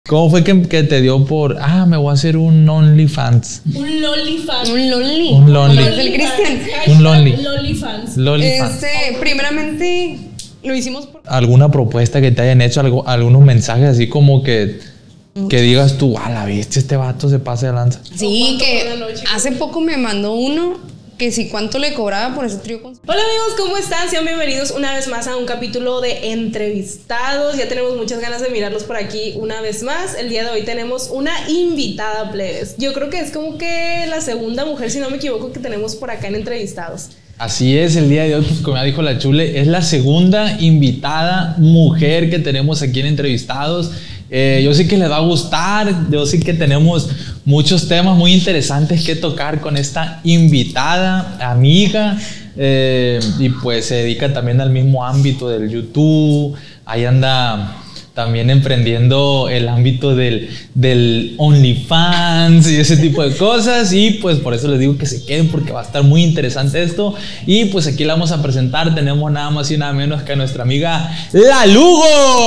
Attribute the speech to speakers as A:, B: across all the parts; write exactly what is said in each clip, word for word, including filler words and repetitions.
A: ¿Cómo fue que, que te dio por, ah, me voy a hacer un OnlyFans?
B: Un LollyFans.
C: Un lonely.
A: Un lonely.
C: Como dice el Cristian.
A: Un lonely.
B: LollyFans.
A: LollyFans.
C: Este, primeramente lo hicimos por...
A: ¿Alguna propuesta que te hayan hecho? Algo, algunos mensajes así como que, que digas tú, ah, la viste, este vato se pasa de lanza.
C: Sí,
B: ¿Cuánto
C: que
B: por la noche?
C: hace poco me mandó uno que si cuánto le cobraba por ese trío con...
B: Hola amigos, ¿cómo están? Sean bienvenidos una vez más a un capítulo de entrevistados. Ya tenemos muchas ganas de mirarlos por aquí una vez más. El día de hoy tenemos una invitada, plebes. Yo creo que es como que la segunda mujer, si no me equivoco, que tenemos por acá en entrevistados.
A: Así es, el día de hoy, pues como ya dijo la Chule, es la segunda invitada mujer que tenemos aquí en Entrevistados. Eh, yo sé que les va a gustar, yo sé que tenemos muchos temas muy interesantes que tocar con esta invitada, amiga, eh, y pues se dedica también al mismo ámbito del YouTube, ahí anda también emprendiendo el ámbito del, del OnlyFans y ese tipo de cosas, y pues por eso les digo que se queden porque va a estar muy interesante esto. Y pues aquí la vamos a presentar, tenemos nada más y nada menos que a nuestra amiga La Lugo.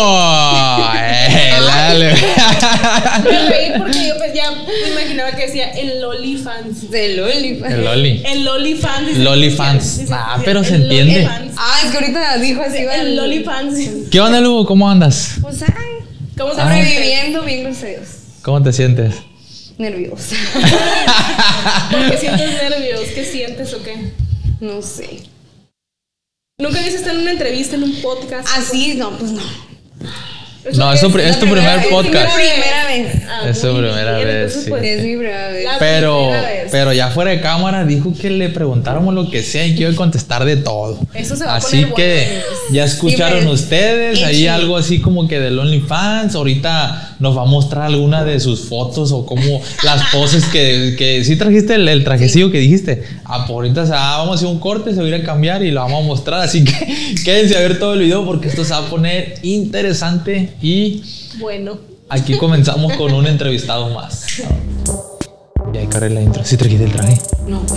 A: eh, la Lugo.
B: Me reí porque yo pues ya me imaginaba que decía el LollyFans.
C: De Loli.
A: El Loli.
B: El LollyFans. dice
A: LollyFans.
B: Cristian. Dice,
A: Ah, pero
B: el
A: se entiende.
B: LollyFans.
C: Ah, es que ahorita dijo así.
B: El,
C: va
B: el LollyFans.
A: ¿Qué onda, Lugo? ¿Cómo andas?
C: Pues ay,
B: ¿Cómo se
A: Ah.
C: sobreviviendo, bien gracias a Dios.
A: ¿Cómo te sientes?
C: Nerviosa.
B: ¿Por qué sientes nervios? ¿Qué sientes o qué?
C: No sé.
B: ¿Nunca habías estado en una entrevista, en un podcast?
C: Así, no, pues no.
A: No, es tu, pri- es tu primer
C: Es
A: podcast.
C: mi primera vez.
B: Ah,
A: Es su
B: muy
A: primera
B: bien,
A: vez,
B: entonces,
A: sí.
B: pues,
C: Es mi primera vez.
B: La
A: Pero,
B: primera vez.
A: pero ya fuera de cámara dijo que le preguntáramos lo que sea y que iba a contestar de todo.
B: Eso se va a
A: Así
B: poner
A: que
B: bueno, amigos.
A: ya escucharon
C: Sí, me-
A: ustedes ahí
C: Itchy.
A: algo así como que del OnlyFans. Ahorita nos va a mostrar alguna de sus fotos o como las poses que, que sí trajiste el, el trajecillo que dijiste. Ah, pues ahorita se va- vamos a hacer un corte, se va a ir a cambiar y lo vamos a mostrar. Así que quédense a ver todo el video porque esto se va a poner interesante y
B: Bueno.
A: aquí comenzamos con un entrevistado más. Y ahí carré la intro. ¿Sí trajiste el traje?
C: No, pues.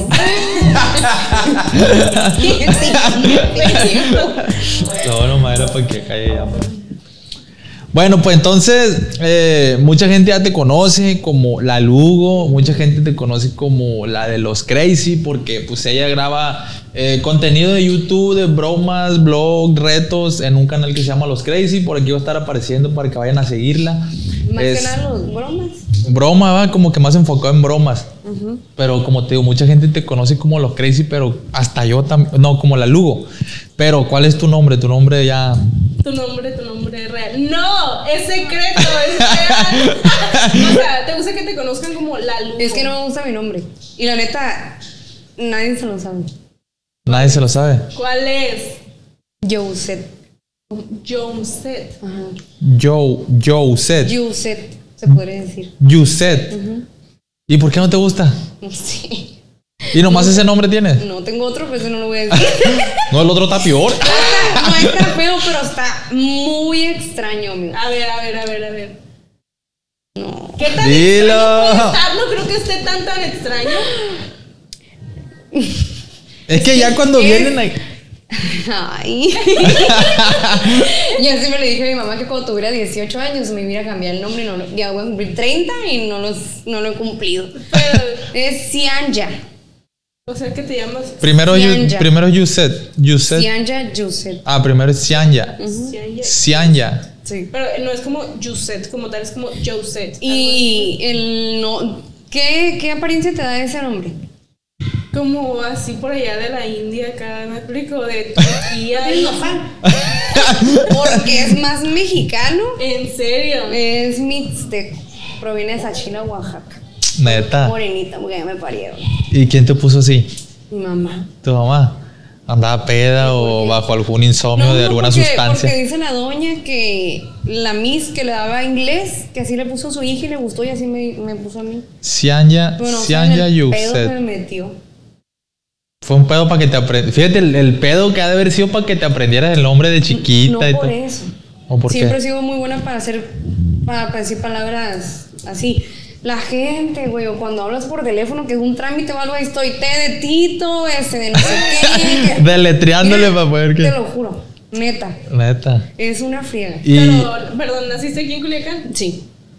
A: No, no, era para que calle ya. Pues. Bueno, pues entonces, eh, mucha gente ya te conoce como La Lugo, mucha gente te conoce como la de los Crazy, porque pues ella graba eh, contenido de YouTube, de bromas, blog, retos, en un canal que se llama Los Crazy. Por aquí va a estar apareciendo para que vayan a seguirla.
C: Más
A: Es-
C: que nada los bromas.
A: Broma, va como que más enfocado en bromas. Uh-huh. Pero como te digo, mucha gente te conoce como Los Crazy, pero hasta yo también, no, como La Lugo. Pero ¿cuál es tu nombre? Tu nombre ya...
B: Tu nombre, tu nombre real. No, es secreto, es real. O sea, ¿te gusta que te conozcan como La Lugo?
C: Es que no me gusta mi nombre. Y la neta, nadie se lo sabe.
A: Nadie se lo sabe.
B: ¿Cuál es?
C: Youset.
B: Joneset.
C: Ajá.
A: Joe, Youset.
C: Youset, se podría decir.
A: Youset.
C: Ujú.
A: ¿Y por qué no te gusta?
C: No sé.
A: ¿Y nomás ese nombre tienes?
C: No tengo otro, pero eso no lo voy a decir.
A: No, el otro está peor.
C: No está feo, pero está muy extraño, amigo.
B: A ver, a ver, a ver, a ver.
C: No.
B: ¿Qué tan
A: Dilo.
B: extraño puede estar? No creo que esté tan tan extraño.
A: Es que ya cuando
C: es-
A: vienen ahí...
C: Ay. Yo siempre le dije a mi mamá que cuando tuviera dieciocho años me iba a cambiar el nombre y no lo, ya voy a cumplir treinta y no, los, no lo he cumplido.
B: Pero,
C: Es Cianja.
B: o sea, que te llamas
A: Primero, you,
C: Cianya.
A: primero Youset. Youset.
C: Cianja Youset.
A: Ah, primero es Cianya.
B: Cianya.
A: Cianya.
C: Sí.
B: Pero no es como Yuset, como tal, es como Joset.
C: Y el no. ¿Qué, ¿Qué apariencia te da ese nombre?
B: Como así por allá de la India, acá me explico, de Turquía.
C: El nopal. Porque es más mexicano.
B: En serio.
C: Es mixteco. Proviene de Sachila, Oaxaca.
A: Neta.
C: Morenita, porque ya me parieron.
A: ¿Y quién te puso así?
C: Mi mamá.
A: ¿Tu mamá? ¿Andaba peda o bajo algún insomnio de alguna
C: porque,
A: sustancia?
C: Porque dice la doña que la Miss que le daba inglés, que así le puso a su hija y le gustó y así me, me puso a mí.
A: Cianya,
C: Bueno,
A: Cianya
C: el pedo que me
A: Youset.
C: metió.
A: Fue un pedo para que te aprendieras. Fíjate, el, el pedo que ha de haber sido para que te aprendieras el nombre de chiquita
C: No
A: y
C: por
A: todo.
C: eso.
A: ¿O por
C: Siempre he
A: qué?
C: sido muy buena para hacer, para, para decir palabras así. La gente, güey, o cuando hablas por teléfono, que es un trámite o algo, ahí estoy, té de Tito, este de no sé qué. que-
A: Deletreándole
C: Mira,
A: para poder que.
C: Te lo juro, neta,
A: Neta.
C: es una friega.
A: Y
B: Pero, perdón, ¿naciste aquí en Culiacán?
C: Sí.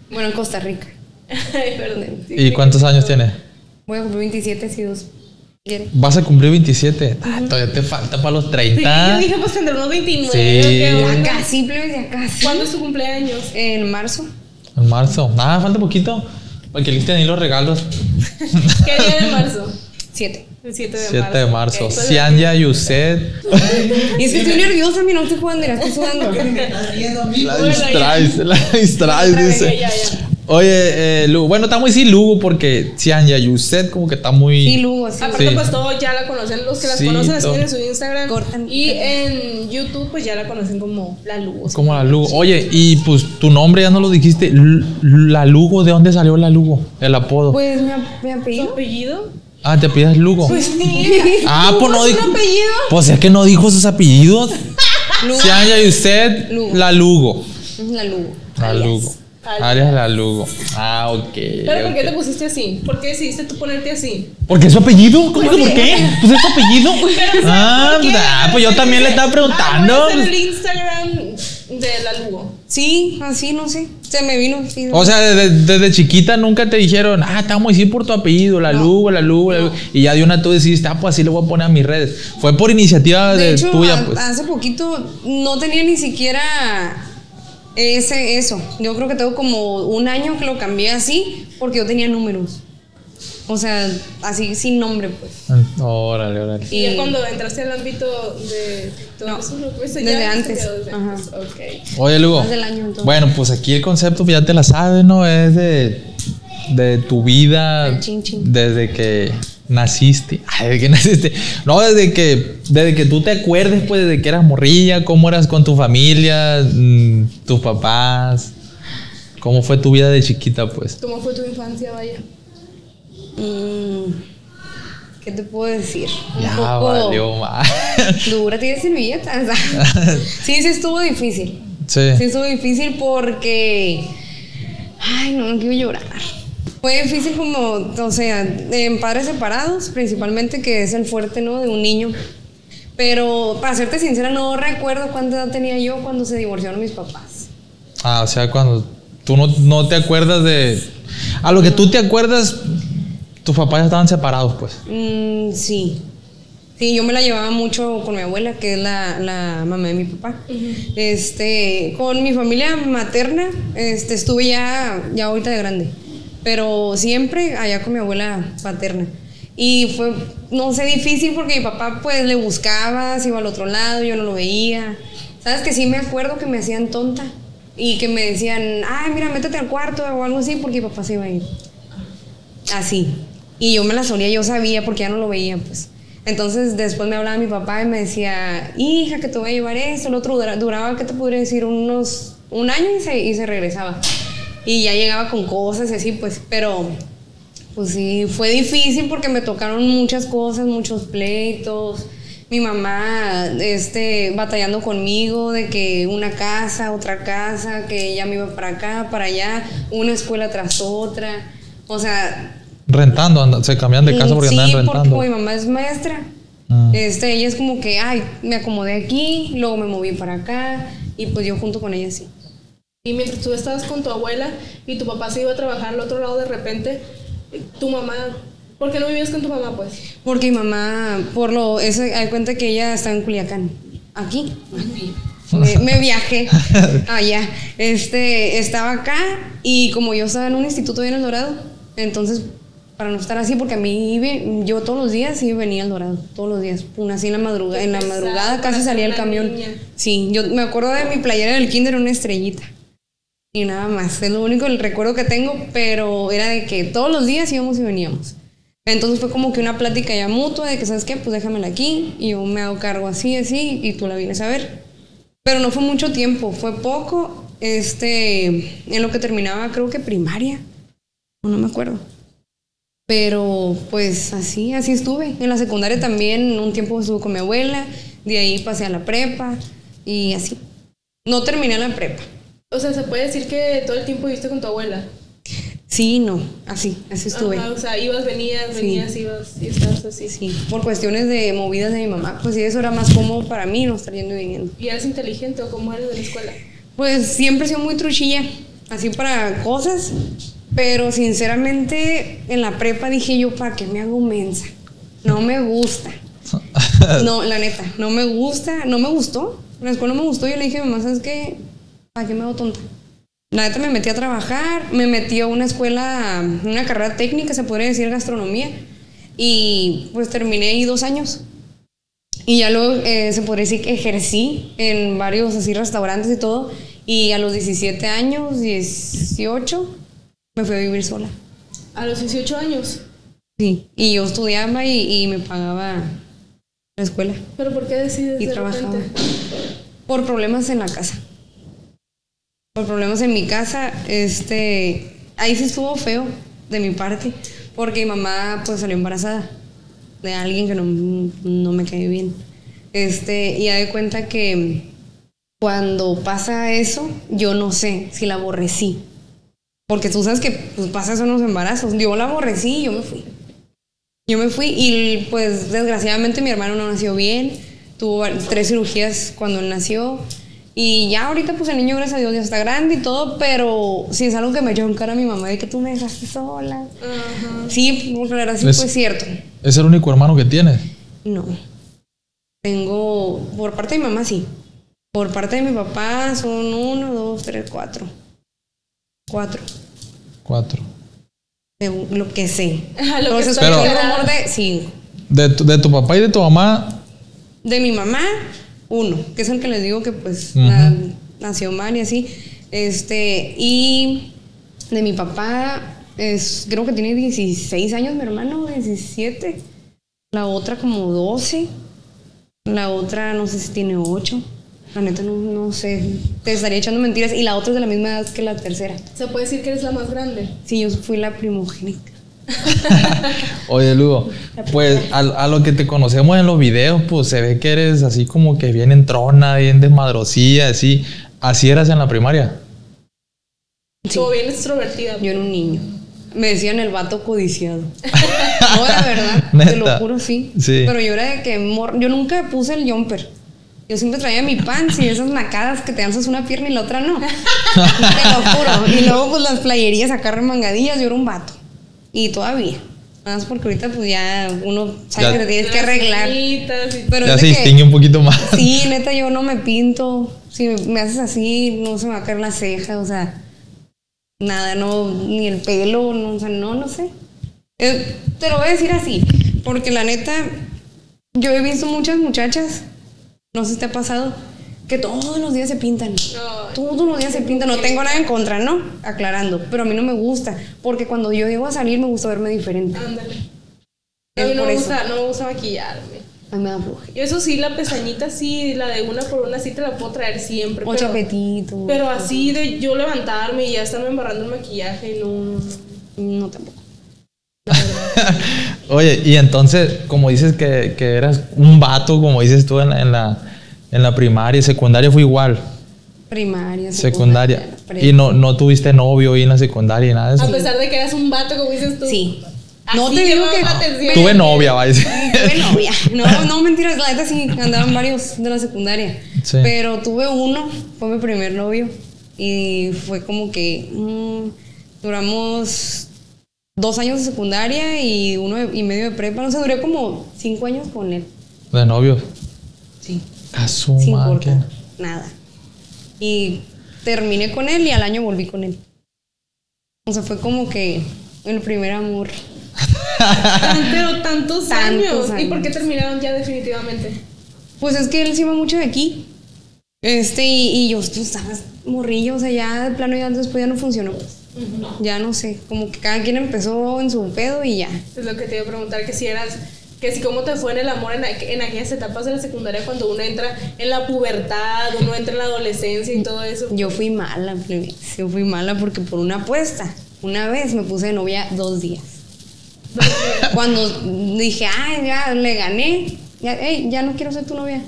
C: Bueno, en Costa Rica.
B: Ay, perdón. Sí,
A: ¿Y
B: sí,
A: cuántos
B: sí,
A: años
B: sí.
A: tiene?
C: Voy a cumplir veintisiete si Dios quiere.
A: Vas a cumplir veintisiete. Ah, todavía te falta para los
B: Sí,
A: treinta.
B: yo dije, pues tendré unos veintinueve.
A: Sí.
B: ¿qué
C: Ya
B: onda?
C: casi, plebes, ya casi.
B: ¿Cuándo es tu cumpleaños?
C: En marzo.
A: En marzo. Nada, falta poquito. Para que listen ahí los regalos.
B: ¿Qué día de marzo?
C: siete.
B: El siete de
A: siete
B: marzo.
A: de marzo.
B: Ok,
A: Cianya Yuset.
C: Y es que estoy nerviosa, mira, no estoy jugando, mira, estoy sudando.
A: La
B: Bueno,
A: distraes, la distraes,
B: Otra vez,
A: dice.
B: ya, ya.
A: Oye, eh, Lugo. Bueno, está muy sí, Lugo, porque Cianya Yuset como que está muy.
C: Sí, Lugo, sí.
B: Aparte,
A: Sí.
B: pues todos ya la conocen, los que las
A: Sí,
B: conocen la
A: todo.
B: siguen en su Instagram.
C: Cortan.
B: Y en YouTube, pues ya la conocen como la Lugo.
A: Como la Lugo. Oye, y pues tu nombre ya no lo dijiste. L- La Lugo, ¿de dónde salió la Lugo? El apodo.
C: Pues mi, ap- mi
B: ¿Tu
C: apellido.
B: apellido?
A: Ah, te pidas Lugo.
B: Pues sí.
A: Ah, pues no
B: ¿Es
A: dijo.
B: un apellido?
A: Pues es que no dijo sus apellidos.
C: Lugo.
A: Cianya Yuset,
C: Lugo.
A: la Lugo.
C: Es la Lugo.
A: La
B: Alias.
A: Lugo.
B: Alias.
A: Alias la Lugo. Ah, ok.
B: ¿Pero por qué
A: ok.
B: te pusiste así? ¿Por qué decidiste tú ponerte así?
A: ¿Porque es su apellido? ¿Cómo que por qué? Pues es su apellido.
B: Pero, o sea,
A: Ah,
B: ¿por qué?
A: ah, pues yo también le estaba preguntando.
B: Ah, voy a hacer el Instagram de la Lugo.
C: Sí, así, no sé. Se me vino. Sí,
A: O sea, desde, desde chiquita nunca te dijeron, ah, te vamos a decir por tu apellido, la
C: No.
A: Lugo, la Lugo, la Lugo. Y ya de una tú decidiste, ah, pues así le voy a poner a mis redes. Fue por iniciativa de,
C: de hecho,
A: tuya,
C: a-
A: pues.
C: hace poquito no tenía ni siquiera ese, eso. Yo creo que tengo como un año que lo cambié así porque yo tenía números. O sea, así sin nombre, pues.
A: Ah, Órale, órale.
B: Y ya
C: Y-
B: cuando entraste al ámbito de todo
C: No,
B: eso, lo que ves,
C: desde
B: ya
C: antes.
B: te quedó desde
C: Ajá.
B: antes. Ok.
A: Oye, Lugo.
C: Más del año, entonces.
A: Bueno, pues aquí el concepto pues ya te la sabes, ¿no? Es de, de tu vida
C: Al chin, chin.
A: desde que naciste. Ay, desde que naciste. No, desde que, desde que tú te acuerdes, pues, desde que eras morrilla, cómo eras con tu familia, mm, tus papás. ¿Cómo fue tu vida de chiquita, pues?
B: ¿Cómo fue tu infancia, vaya?
C: Mm, ¿qué te puedo decir? Un
A: Ya
C: poco
A: valió más.
C: dura, tienes servilletas. Sí, sí estuvo difícil.
A: Sí.
C: Sí estuvo difícil porque... Ay, no, no quiero llorar. Fue difícil como, o sea, en padres separados, principalmente, que es el fuerte, ¿no? De un niño. Pero, para serte sincera, no recuerdo cuánta edad tenía yo cuando se divorciaron mis papás.
A: Ah, o sea, cuando tú no, no te acuerdas de... A lo que tú te acuerdas, tus papás ya estaban separados, pues.
C: Mm, sí. Sí, yo me la llevaba mucho con mi abuela, que es la, la mamá de mi papá. Este, con mi familia materna, este, estuve ya, ya ahorita de grande. Pero siempre allá con mi abuela paterna. Y fue, no sé, difícil porque mi papá pues le buscaba, se iba al otro lado, yo no lo veía. ¿Sabes que sí me acuerdo que me hacían tonta? Y que me decían, ay, mira, métete al cuarto o algo así porque mi papá se iba a ir. Así. Y yo me la solía, yo sabía porque ya no lo veía, pues. Entonces después me hablaba mi papá y me decía, hija, que te voy a llevar esto, el otro dura- duraba, ¿qué te podría decir? Unos, un año y se, y se regresaba. Y ya llegaba con cosas y así, pues, pero pues sí, fue difícil porque me tocaron muchas cosas, muchos pleitos. Mi mamá, este, batallando conmigo de que una casa, otra casa, que ella me iba para acá, para allá, una escuela tras otra. O sea,
A: Rentando, anda- se cambian de casa porque
C: sí,
A: andaban
C: porque
A: rentando.
C: como mi mamá es maestra,
A: Ah.
C: este, ella es como que, ay, me acomodé aquí, luego me moví para acá, y pues yo junto con ella sí.
B: Y mientras tú estabas con tu abuela y tu papá se iba a trabajar al otro lado de repente, tu mamá, ¿por qué no vivías con tu mamá, pues?
C: Porque mi mamá, por lo, eso, hay cuenta que ella está en Culiacán, aquí. Me, me viajé allá. Este, estaba acá y como yo estaba en un instituto bien en El Dorado, entonces para no estar así, porque a mí iba- yo todos los días sí venía al Dorado, todos los días, una así en la madrugada, en la
B: Pesado
C: madrugada
B: para
C: casi
B: ser
C: salía el
B: una
C: camión.
B: niña.
C: Sí, yo me acuerdo de mi playera del kinder, una estrellita. Y nada más, es lo único el recuerdo que tengo, pero era de que todos los días íbamos y veníamos. Entonces fue como que una plática ya mutua de que, ¿sabes qué? Pues déjamela aquí y yo me hago cargo así, así, y tú la vienes a ver. Pero no fue mucho tiempo, fue poco, este, en lo que terminaba creo que primaria, no me acuerdo. Pero pues así, así estuve. En la secundaria también un tiempo estuve con mi abuela, de ahí pasé a la prepa y así. No terminé la prepa.
B: O sea, se puede decir que todo el tiempo viviste con tu abuela.
C: Sí, no, así, así estuve.
B: Ajá, o sea, ibas, venías,
C: Sí.
B: venías, ibas y estabas así.
C: Sí, por cuestiones de movidas de mi mamá, pues sí, eso era más cómodo para mí, no estar yendo y viniendo.
B: ¿Y eres inteligente o cómo eres de la escuela?
C: Pues siempre he sido muy truchilla. así para cosas, pero sinceramente en la prepa dije yo, ¿para qué me hago mensa? No me gusta. No, la neta, no me gusta, no me gustó. La escuela no me gustó, yo le dije a mi mamá, ¿sabes qué? ¿Para qué me hago tonta? La neta me metí a trabajar, me metí a una escuela, una carrera técnica, se podría decir gastronomía, y pues terminé ahí dos años. Y ya luego eh, se podría decir que ejercí en varios así restaurantes y todo, y a los diecisiete años, dieciocho, me fui a vivir sola.
B: ¿A los dieciocho años?
C: Sí, y yo estudiaba y, y me pagaba la escuela.
B: ¿Pero por qué decides
C: Y
B: de
C: trabajaba.
B: repente?
C: Por problemas en la casa. Por problemas en mi casa, este, ahí sí estuvo feo de mi parte, porque mi mamá pues salió embarazada de alguien que no, no me cae bien. Este, y ya de cuenta que cuando pasa eso, yo no sé si la aborrecí. Porque tú sabes que pues, pasa eso en los embarazos. Yo la aborrecí y yo me fui. Yo me fui y pues desgraciadamente mi hermano no nació bien. Tuvo tres cirugías cuando él nació. Y ya ahorita pues el niño, gracias a Dios, ya está grande y todo, pero sí es algo que me echó en cara a mi mamá de que tú me dejaste sola.
B: Ajá.
C: Sí, por claro, sí
A: Es-
C: fue cierto.
A: ¿Es el único hermano que tienes?
C: No. Tengo, por parte de mi mamá sí. Por parte de mi papá son uno, dos, tres, cuatro. Cuatro.
A: Cuatro.
C: De lo que sé.
B: Ajá, lo que
C: Entonces,
B: estoy
C: pero, un
B: enterada.
C: rumor de cinco.
A: De tu, de tu papá y de tu mamá.
C: De mi mamá, uno, que es el que les digo que pues
A: Ujú.
C: na- nació mal y así. Este, y de mi papá, es, creo que tiene dieciséis años mi hermano, diecisiete. La otra como doce. La otra no sé si tiene ocho. La neta no, no sé, te estaría echando mentiras. Y la otra es de la misma edad que la tercera.
B: ¿Se puede decir que eres la más grande?
C: Sí, yo fui la primogénita.
A: Oye, Lugo, pues a, a lo que te conocemos en los videos, pues se ve que eres así como que bien entrona, bien desmadrosilla, así. ¿Así eras en la primaria?
C: Sí.
B: Como bien extrovertida.
C: Yo era un niño. Me decían el vato codiciado. No, la verdad, te lo
A: ¿Neta?
C: juro, sí.
A: Sí.
C: Pero yo era de que mor- yo nunca puse el jumper. Yo siempre traía mi pants y esas nacadas que te alzas una pierna y la otra no. Te lo juro. Y luego pues las playerías acá remangadillas, yo era un vato. Y todavía. Nada más porque ahorita pues ya uno sabe
A: Ya.
C: que te tienes que
B: Las
C: arreglar.
B: uñitas y-
C: Pero
A: Ya
C: es
A: se
C: de que-
A: distingue un poquito más.
C: Sí, neta, yo no me pinto. Si me haces así, no se me va a caer la ceja, o sea, nada, no, ni el pelo, no, o sea, no, no sé. Eh, te lo voy a decir así, porque la neta, yo he visto muchas muchachas, no sé si te ha pasado, que todos los días se pintan.
B: Ay.
C: Todos los días se pintan. No tengo nada en contra, ¿no? Aclarando, pero a mí no me gusta, porque cuando yo llego a salir me gusta verme diferente.
B: Ándale.
C: Es
B: A mí no
C: por
B: me,
C: eso.
B: gusta, no me gusta maquillarme.
C: A mí me da flojera.
B: Yo eso sí, la pestañita sí, la de una por una sí te la puedo traer siempre.
C: O
B: pero,
C: chapetito.
B: pero así de yo levantarme y ya estarme embarrando el maquillaje, no, no, no.
C: No, tampoco.
A: Oye, y entonces, como dices que, que eras un vato, como dices tú en la, en la, en la primaria y secundaria, fue igual.
C: Primaria,
A: Secundaria.
C: prepa.
A: Y no, no tuviste novio ahí en la secundaria y nada de
B: A
A: eso.
B: pesar de que eras un vato, como dices tú.
C: Sí.
B: Así
C: No te digo
B: llamaba
C: que
B: la atención.
A: Tuve novia, va a decir.
C: tuve novia. No, no, mentiras, la neta sí andaban varios de la secundaria.
A: Sí.
C: Pero tuve uno, fue mi primer novio. Y fue como que mm, duramos dos años de secundaria y uno de- y medio de prepa. No sé, duré como cinco años con él.
A: De novio.
C: Sí.
A: A su
C: Sin
A: madre.
C: cortar. Nada. Y terminé con él y al año volví con él. O sea, fue como que el primer amor.
B: Tan- Pero tantos,
C: Tantos
B: años.
C: años.
B: ¿Y por qué terminaron ya definitivamente?
C: Pues es que él se iba mucho de aquí. Este, y, y yo, tú estabas morrillo, o sea, ya de plano ya después ya no funcionó. Ya no sé, como que cada quien empezó en su pedo y ya.
B: Es lo que te iba a preguntar, que si eras, que si cómo te fue en el amor en, aqu- en aquellas etapas de la secundaria cuando uno entra en la pubertad, uno entra en la adolescencia y todo eso.
C: Yo fui mala, plebes, yo fui mala porque por una apuesta, una vez me puse de novia dos días. Cuando dije, ay, ya le gané, ya, ey, ya no quiero ser tu novia.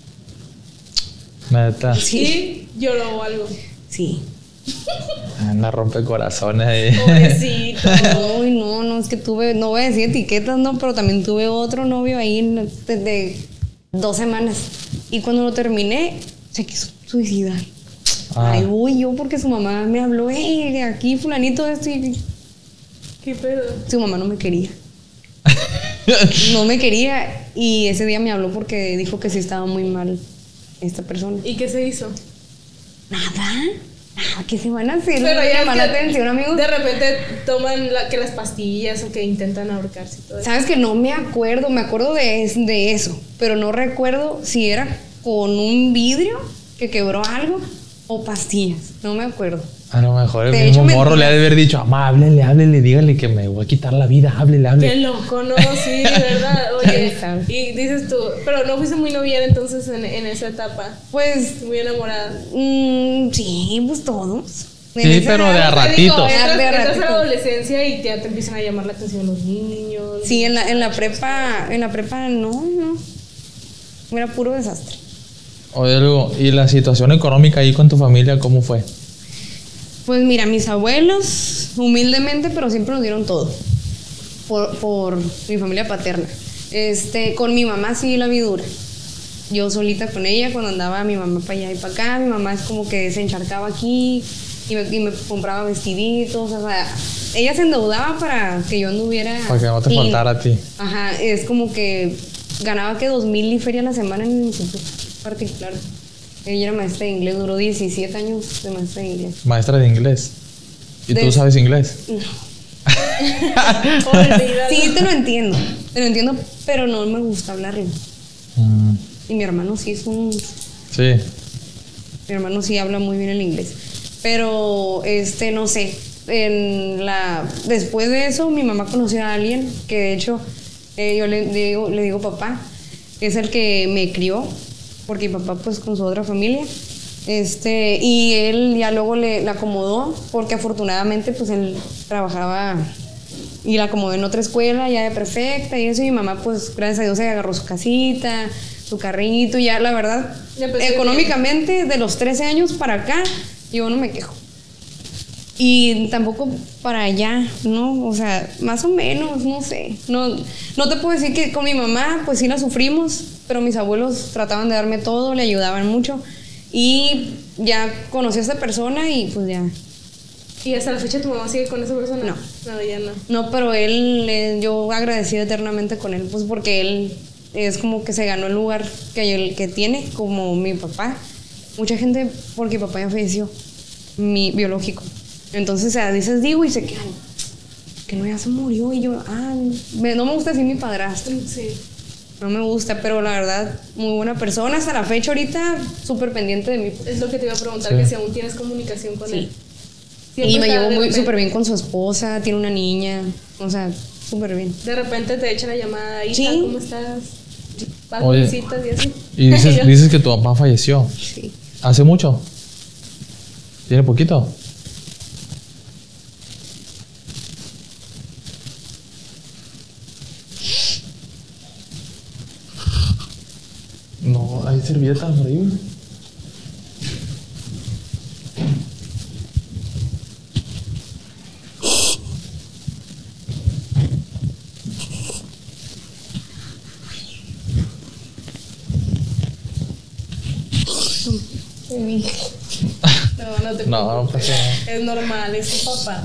A: Neta.
B: Sí, lloró o algo.
C: Sí.
A: Anda, rompe corazones ahí.
B: Pobrecito.
C: Uy, no, no, es que tuve, no voy a decir etiquetas, no, pero también tuve otro novio ahí en- desde dos semanas. Y cuando lo terminé, se quiso suicidar.
A: Ah.
C: Ahí voy yo porque su mamá me habló, hey, de aquí fulanito esto y
B: ¿Qué pedo?
C: su mamá no me quería. No me quería y ese día me habló porque dijo que sí estaba muy mal esta persona.
B: ¿Y qué se hizo?
C: Nada, nada, ¿qué se van a hacer?
B: Pero ya
C: llamar
B: es
C: la
B: que
C: atención, amigos.
B: De repente toman la- que las pastillas o que intentan ahorcarse y todo eso.
C: Sabes que no me acuerdo, me acuerdo de, es- de eso, pero no recuerdo si era con un vidrio que quebró algo o pastillas, no me acuerdo.
A: A lo mejor el
C: De
A: mismo
C: hecho, me-
A: morro le ha de haber dicho, mamá, háblele, háblele, dígale que me voy a quitar la vida, háblele,
B: Qué
A: háblele.
B: loco, ¿no? Sí, ¿verdad? Oye,
C: ¿Quién sabe?
B: y dices tú, pero no fuiste muy noviera entonces en, en esa etapa,
C: Pues,
B: muy enamorada.
C: mm, sí, pues todos. En
A: Sí,
C: esa
A: pero de
C: edad,
A: a
B: Te digo,
A: ratitos.
B: entras,
C: De
B: entras a
C: ratito.
B: la adolescencia y ya te empiezan a llamar la atención los niños.
C: Sí, en la, en la prepa, en la prepa no, no. Era puro desastre.
A: Oye, luego, ¿y la situación económica ahí con tu familia cómo fue?
C: Pues mira, mis abuelos, humildemente, pero siempre nos dieron todo. Por, por mi familia paterna. Este, con mi mamá sí la vi dura. Yo solita con ella, cuando andaba mi mamá para allá y para acá, mi mamá es como que se encharcaba aquí y me, y me compraba vestiditos, o sea, ella se endeudaba para que yo anduviera.
A: Para que no te
C: y-
A: faltara a ti.
C: Ajá, es como que ganaba que dos mil y feria a la semana en el instituto particular. Ella era maestra de inglés, duró diecisiete años de maestra de inglés.
A: Maestra de inglés. ¿Y
C: De-
A: tú sabes inglés?
B: Olvídalo.
C: Sí, te lo entiendo, te lo entiendo, pero no me gusta hablarlo.
A: Mm,
C: Y mi hermano sí es un...
A: sí.
C: Mi hermano sí habla muy bien el inglés. Pero, este, no sé, en la... Después de eso, mi mamá conoció a alguien que, de hecho, eh, yo le digo, le digo papá, que es el que me crió, porque mi papá, pues, con su otra familia. Este, y él ya luego le, le acomodó, porque afortunadamente, pues, él trabajaba y la acomodó en otra escuela, ya de perfecta y eso. Y mi mamá, pues, gracias a Dios, se agarró su casita, su carrito, y ya, la verdad,
B: Ya empezó
C: económicamente, de los trece años para acá, yo no me quejo. Y tampoco para allá, ¿no? O sea, más o menos, no sé. No, no te puedo decir que con mi mamá, pues sí la sufrimos, pero mis abuelos trataban de darme todo, le ayudaban mucho. Y ya conocí a esta persona y pues ya.
B: ¿Y hasta la fecha tu mamá sigue con esa persona?
C: No.
B: No, ya no.
C: No, pero él, eh, yo agradecida eternamente con él, pues porque él es como que se ganó el lugar que, él, que tiene, como mi papá. Mucha gente, porque mi papá ya falleció, mi biológico. Entonces, o sea, dices, digo, y se quedan, que no, ya se murió. Y yo, ah, me- no me gusta decir mi padrastro.
B: Sí.
C: No me gusta, pero la verdad, muy buena persona. Hasta la fecha, ahorita, súper pendiente de mí.
B: Es lo que te iba a preguntar,
A: Sí.
B: que si aún tienes comunicación con
C: Sí.
B: él.
C: Y
B: Siempre
C: me
B: está
C: llevo
B: de
C: muy
B: repente-
C: súper bien con su esposa, tiene una niña. O sea, súper bien.
B: De repente te echa la llamada, hija,
C: Sí.
B: ¿cómo estás? Vas
A: Oye.
B: visitas y así.
A: Y dices, dices que tu papá falleció.
C: Sí.
A: ¿Hace mucho? ¿Tiene poquito? No, hay servilletas por ahí.
B: No, no te
A: No, no pasa nada.
B: Es normal, es su papá.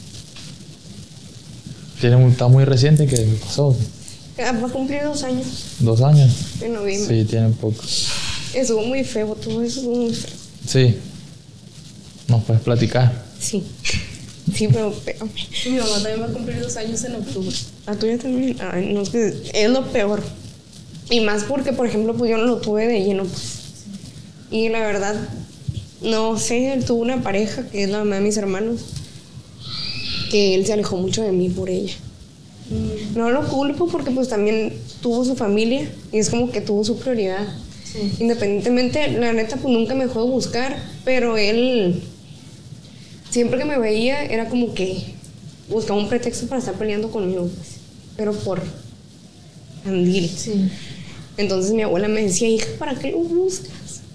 A: Tiene, muy- está muy reciente que pasó.
C: Ah, va a cumplir dos años
A: Dos años.
C: en noviembre.
A: Sí, tiene poco.
C: Estuvo muy feo, todo eso estuvo muy feo.
A: Sí. Nos puedes platicar.
C: Sí. Sí, pero espérame.
B: Mi mamá también va a cumplir dos años en octubre.
C: La tuya también. Ay, no, es que es lo peor. Y más porque, por ejemplo, pues yo no lo tuve de lleno, pues. Y la verdad, no sé, él tuvo una pareja que es la mamá de mis hermanos, que él se alejó mucho de mí por ella. No lo culpo porque pues también tuvo su familia y es como que tuvo su prioridad.
B: Sí.
C: Independientemente, la neta, pues nunca me dejó de buscar, pero él, siempre que me veía, era como que buscaba un pretexto para estar peleando conmigo, pues, pero por andir.
B: Sí.
C: Entonces mi abuela me decía, hija, ¿para qué lo buscas?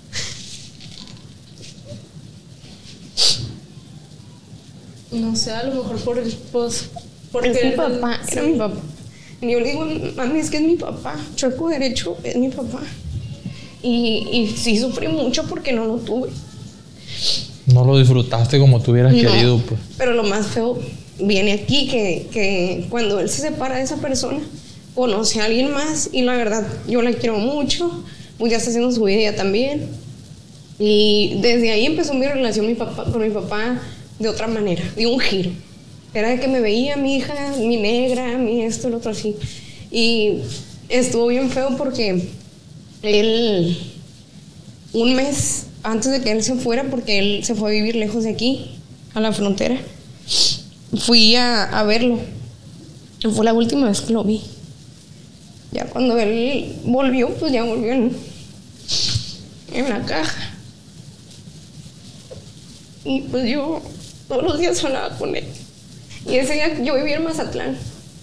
B: No sé, a lo mejor por el pues, porque
C: Es mi
B: él-
C: papá,
B: sí.
C: era mi papá. Y yo le digo, mami, es que es mi papá, chueco derecho, es mi papá. Y, y sí sufrí mucho porque no lo tuve.
A: No lo disfrutaste como tú hubieras
C: No,
A: querido, pues.
C: pero lo más feo viene aquí, que, que cuando él se separa de esa persona, conoce a alguien más y la verdad, yo la quiero mucho, pues ya está haciendo su vida ella también. Y desde ahí empezó mi relación mi papá, con mi papá de otra manera, de un giro. Era de que me veía mi hija, mi negra, mi esto, el otro así. Y estuvo bien feo porque él, un mes antes de que él se fuera, porque él se fue a vivir lejos de aquí, a la frontera, fui a, a verlo. Fue la última vez que lo vi. Ya cuando él volvió, pues ya volvió en, en la caja. Y pues yo todos los días hablaba con él. Y ese día yo vivía en Mazatlán.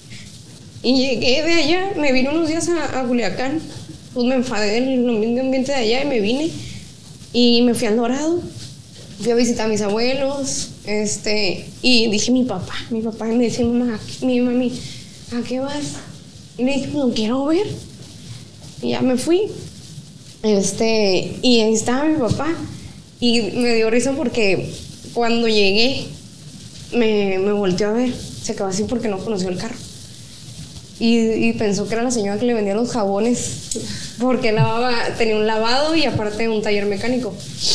C: Y llegué de allá, me vine unos días a, a Culiacán. Pues me enfadé del ambiente de allá y me vine. Y me fui al Dorado. Fui a visitar a mis abuelos. Este, y dije, mi papá, mi papá me decía, mamá, mi mami, ¿a qué vas? Y le dije, pues no quiero ver. Y ya me fui. Este, y ahí estaba mi papá. Y me dio risa porque cuando llegué, me, me volteó a ver. Se quedó así porque no conoció el carro. Y, y pensó que era la señora que le vendía los jabones, porque lavaba, tenía un lavado y aparte un taller mecánico.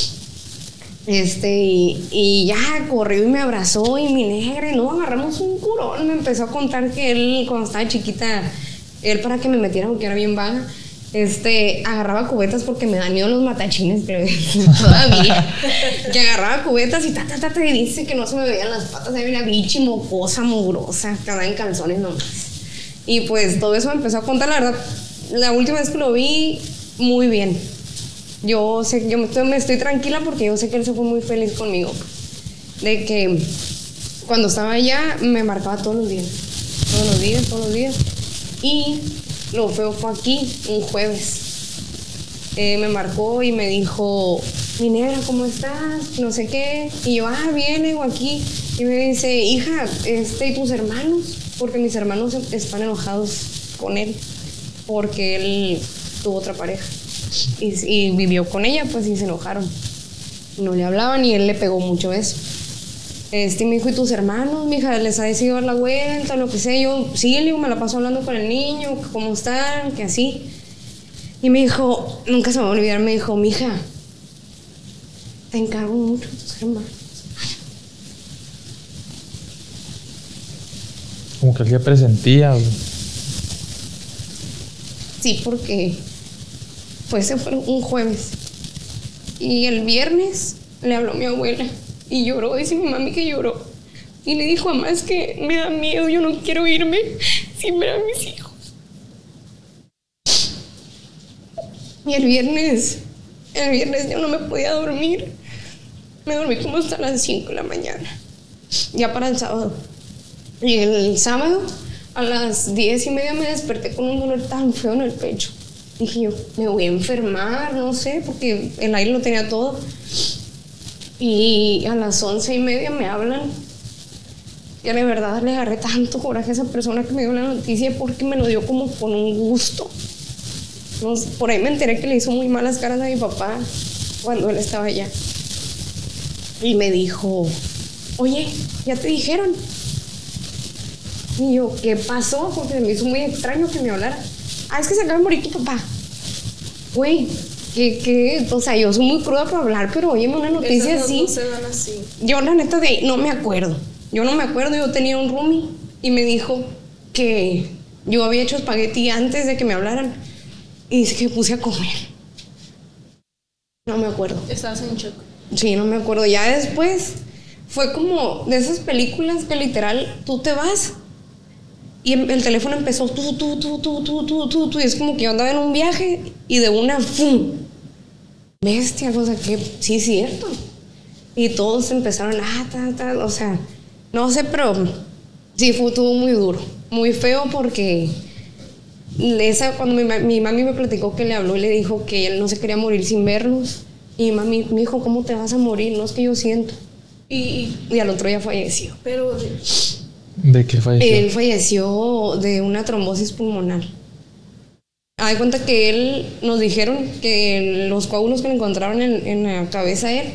C: Este, y, y ya corrió y me abrazó y mi negra, y no, agarramos un curón. Me empezó a contar que él, cuando estaba chiquita, él para que me metiera, porque era bien vaga, este, agarraba cubetas porque me dan miedo los matachines, pero todavía, que agarraba cubetas y ta, ta, ta, ta, y dice que no se me veían las patas, había una bichi mocosa, mugrosa, que andaba en calzones nomás. Y pues todo eso me empezó a contar, la verdad, la última vez que lo vi, muy bien. Yo sé, yo me estoy, me estoy tranquila porque yo sé que él se fue muy feliz conmigo. De que cuando estaba allá me marcaba todos los días, todos los días, todos los días. Y lo feo fue aquí, un jueves. Eh, me marcó y me dijo, mi negra, ¿cómo estás? No sé qué. Y yo, ah, bien, vengo aquí. Y me dice, hija, este, ¿y tus hermanos? Porque mis hermanos están enojados con él, porque él tuvo otra pareja. Y, y vivió con ella, pues, y se enojaron. No le hablaban y él le pegó mucho eso. Este, me dijo, ¿y tus hermanos, mija? ¿Les ha decidido dar la vuelta, lo que sea? Yo, sí, le digo, me la paso hablando con el niño, cómo están, que así. Y me dijo, nunca se me va a olvidar, me dijo, mija, te encargo mucho de tus hermanos.
A: Como que él ya presentía, güey.
C: Sí, porque pues ese fue un jueves. Y el viernes le habló a mi abuela y lloró, dice mi mami que lloró. Y le dijo, mamá, es que me da miedo, yo no quiero irme sin ver a mis hijos. Y el viernes, el viernes yo no me podía dormir. Me dormí como hasta las cinco de la mañana, ya para el sábado. Y el sábado a las diez y media me desperté con un dolor tan feo en el pecho. Dije yo, me voy a enfermar, no sé, porque el aire lo tenía todo. Y a las once y media me hablan. Y de verdad le agarré tanto coraje a esa persona que me dio la noticia porque me lo dio como con un gusto. No sé, por ahí me enteré que le hizo muy malas caras a mi papá cuando él estaba allá. Y me dijo, oye, ¿ya te dijeron? Y yo, ¿qué pasó? Porque me hizo muy extraño que me hablara. Ah, es que se acaba de morir tu papá. Güey, que, que, o sea, yo soy muy cruda para hablar, pero óyeme una noticia
B: Esas
C: así.
B: No se dan así.
C: Yo, la neta, de no me acuerdo. Yo no me acuerdo, yo tenía un roomie y me dijo que yo había hecho espagueti antes de que me hablaran. Y dice que me puse a comer. No me acuerdo.
B: Estabas en shock.
C: Sí, no me acuerdo. Ya después fue como de esas películas que literal tú te vas y el teléfono empezó tú, tú, tú, tú, tú, tú, tú, tú, y es como que yo andaba en un viaje y de una ¡fum! Bestia, o sea que sí es cierto. Y todos empezaron ah, ta, ta, o sea, no sé, pero sí fue todo muy duro, muy feo porque esa, cuando mi, mi mami me platicó que le habló y le dijo que él no se quería morir sin vernos. Y mi mami me dijo, ¿cómo te vas a morir? No, es que yo siento. Y, y, y al otro día falleció.
B: Pero de...
A: ¿De qué falleció?
C: Él falleció de una trombosis pulmonar. Hay cuenta que él, nos dijeron que los coágulos que le encontraron en, en la cabeza a él,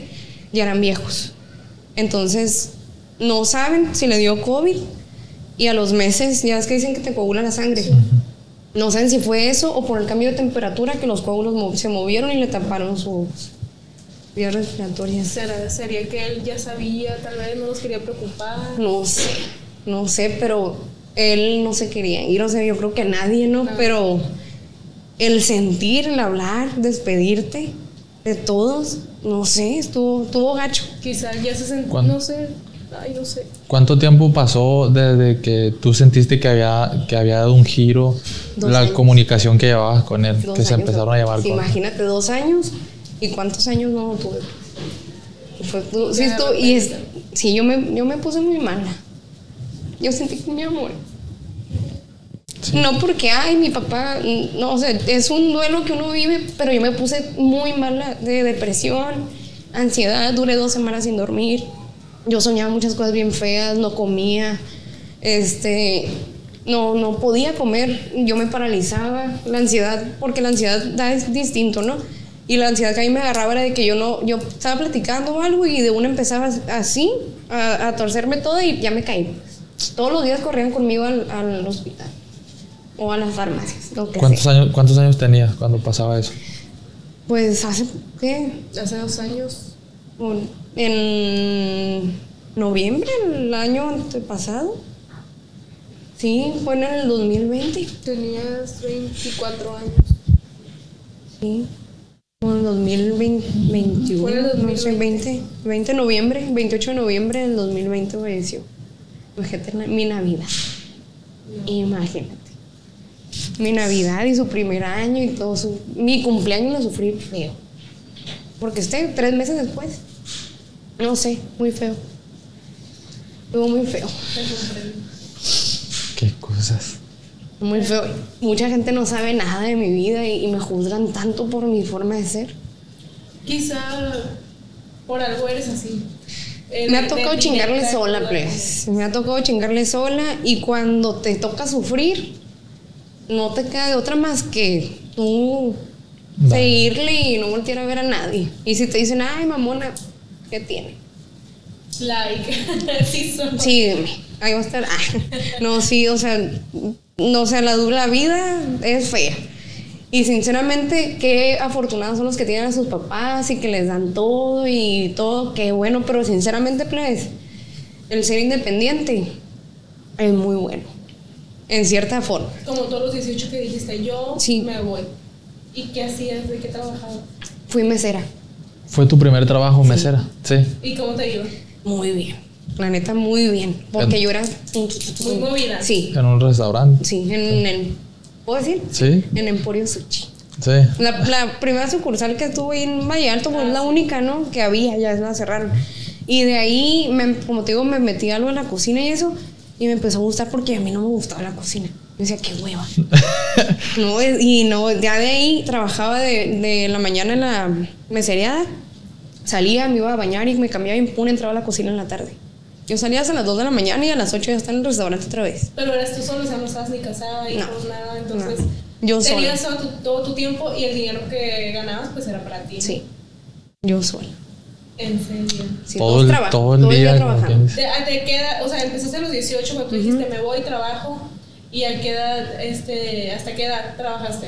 C: ya eran viejos. Entonces, no saben si le dio COVID y a los meses, ya es que dicen que te coagula la sangre. Sí. No saben si fue eso o por el cambio de temperatura que los coágulos mov- se movieron y le taparon sus vías respiratorias.
B: ¿Será, ¿Sería que él ya sabía, tal vez no nos quería preocupar?
C: No sé, no sé, pero él no se quería ir, o sea, yo creo que nadie, ¿no? Ah. Pero el sentir, el hablar, despedirte de todos, no sé, estuvo, estuvo gacho.
B: Quizás ya se sentó, no sé, ay, no sé.
A: ¿Cuánto tiempo pasó desde que tú sentiste que había, que había dado un giro dos la años. Comunicación que llevabas con él? Dos que se años, empezaron a llevar con
C: imagínate, dos años, ¿y cuántos años no tuve? Fue, tú, sí, tú, y es, sí, yo me, yo me puse muy mala. Yo sentí que mi amor. Sí. No porque, ay, mi papá, no, o sea, es un duelo que uno vive, pero yo me puse muy mala de depresión, ansiedad, duré dos semanas sin dormir. Yo soñaba muchas cosas bien feas, no comía, este, no, no podía comer, yo me paralizaba, la ansiedad, porque la ansiedad da es distinto, ¿no? Y la ansiedad que a mí me agarraba era de que yo no, yo estaba platicando algo y de una empezaba así, a, a torcerme todo y ya me caí. Todos los días corrían conmigo al, al hospital o a las farmacias, lo que
A: ¿Cuántos
C: sea.
A: años, ¿Cuántos años tenías cuando pasaba eso?
C: Pues hace, ¿qué?
B: Hace dos años.
C: En noviembre, el año antepasado. Sí, fue en el dos mil veinte.
B: Tenías veinticuatro años.
C: Sí, en el dos mil veintiuno.
B: Fue en el dos mil veinte.
C: No sé, veinte, veinte de noviembre, veintiocho de noviembre del dos mil veinte falleció. Imagínate mi Navidad. No. Imagínate. Mi Navidad y su primer año y todo su... Mi cumpleaños lo sufrí feo. Porque este, tres meses después. No sé, muy feo. Estuvo muy feo.
A: Qué cosas.
C: Muy feo. Mucha gente no sabe nada de mi vida y, y me juzgan tanto por mi forma de ser.
B: Quizá por algo eres así.
C: Me ha tocado chingarle sola, pues. Me ha tocado chingarle sola y cuando te toca sufrir, no te queda de otra más que tú vale. seguirle y no voltear a ver a nadie. Y si te dicen, ay, mamona, ¿qué tiene?
B: Like. Sí, son.
C: Sí, dime. Ahí va a estar. Ah, no, sí, o sea, no, o sea, la, la vida es fea. Y sinceramente, qué afortunados son los que tienen a sus papás y que les dan todo y todo, qué bueno, pero sinceramente, pues, el ser independiente es muy bueno, en cierta forma.
B: Como todos los dieciocho que dijiste, yo sí. me voy. ¿Y qué hacías? ¿De qué trabajabas?
C: Fui mesera.
A: ¿Fue tu primer trabajo, sí. mesera? Sí.
B: ¿Y cómo te iba?
C: Muy bien, la neta, muy bien, porque en, yo era...
B: Muy movida.
C: Sí.
A: ¿En un restaurante?
C: Sí, en el... ¿Puedo decir?
A: Sí.
C: En Emporio Sushi.
A: Sí.
C: La, la primera sucursal que estuvo ahí en Valle Alto fue ah, la sí. única, ¿no? Que había, ya la cerraron. Y de ahí, me, como te digo, me metí algo en la cocina y eso, y me empezó a gustar porque a mí no me gustaba la cocina. Yo decía, qué hueva. No, y no, ya de ahí trabajaba de, de la mañana en la mesereada, salía, me iba a bañar y me cambiaba impune, entraba a la cocina en la tarde. Yo salía a las dos de la mañana y a las ocho ya estaba en el restaurante otra vez.
B: Pero eras tú solo, o sea, no estabas ni casada y no, nada, entonces
C: no. Yo
B: tenías
C: sola.
B: todo tu, todo tu tiempo y el dinero que ganabas pues era para ti.
C: Sí, yo sola.
B: ¿En serio?
C: Sí,
A: todo, el,
C: traba-
A: todo el
C: todo
A: día,
C: día trabajando.
B: ¿De, de qué edad? O sea, empezaste a los dieciocho cuando tú uh-huh. dijiste me voy, trabajo, y a qué edad, este, ¿hasta qué edad trabajaste?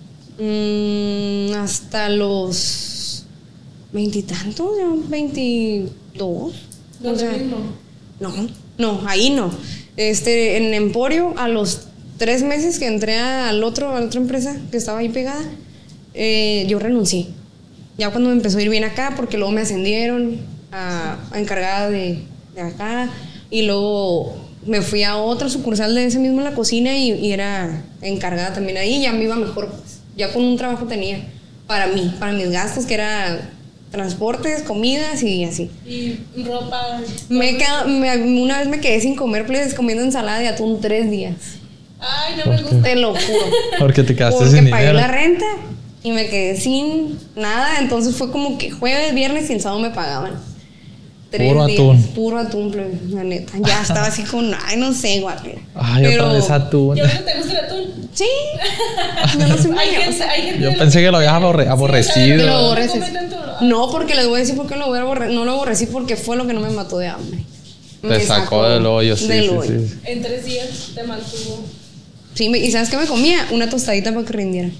C: Mm, hasta los veintitantos, ya veintidós.
B: ¿No o sea, mismo?
C: No, no, ahí no. Este, en Emporio, a los tres meses que entré al otro, a la otra empresa que estaba ahí pegada, eh, yo renuncié. Ya cuando me empezó a ir bien acá, porque luego me ascendieron a, a encargada de, de acá, y luego me fui a otra sucursal de ese mismo en la cocina y, y era encargada también ahí, ya me iba mejor, pues. Ya con un trabajo tenía para mí, para mis gastos, que era transportes, comidas y así.
B: Y ropa.
C: Me quedo, me, una vez me quedé sin comer, pues, comiendo ensalada de atún tres días.
B: Ay, no me gusta.
C: Te lo juro.
A: Porque te quedaste
C: Porque
A: sin
C: pagué
A: dinero.
C: la renta y me quedé sin nada. Entonces fue como que jueves, viernes y el sábado me pagaban. Tres
A: Puro
C: días,
A: atún.
C: Puro atún, plebe, la neta. Ya estaba así con, ay, no sé, guapi.
A: Ay, otra vez atún.
B: ¿Y ahorita te gusta el atún?
C: Sí. Yo no soy
B: Hay gente,
C: mañosa.
B: hay gente
A: Yo
B: de-
A: pensé que lo habías aborre- aborrecido.
C: Lo
B: No
C: aborreces.
B: come tanto.
C: No, porque les voy a decir por qué lo voy a aborre- no lo aborrecí, porque fue lo que no me mató de hambre.
A: Te
C: Me
A: sacó del hoyo, sí,
C: del
A: sí,
C: hoyo.
A: sí.
B: En tres días te mantuvo.
C: Sí, me- y ¿sabes qué me comía? Una tostadita para que rindiera.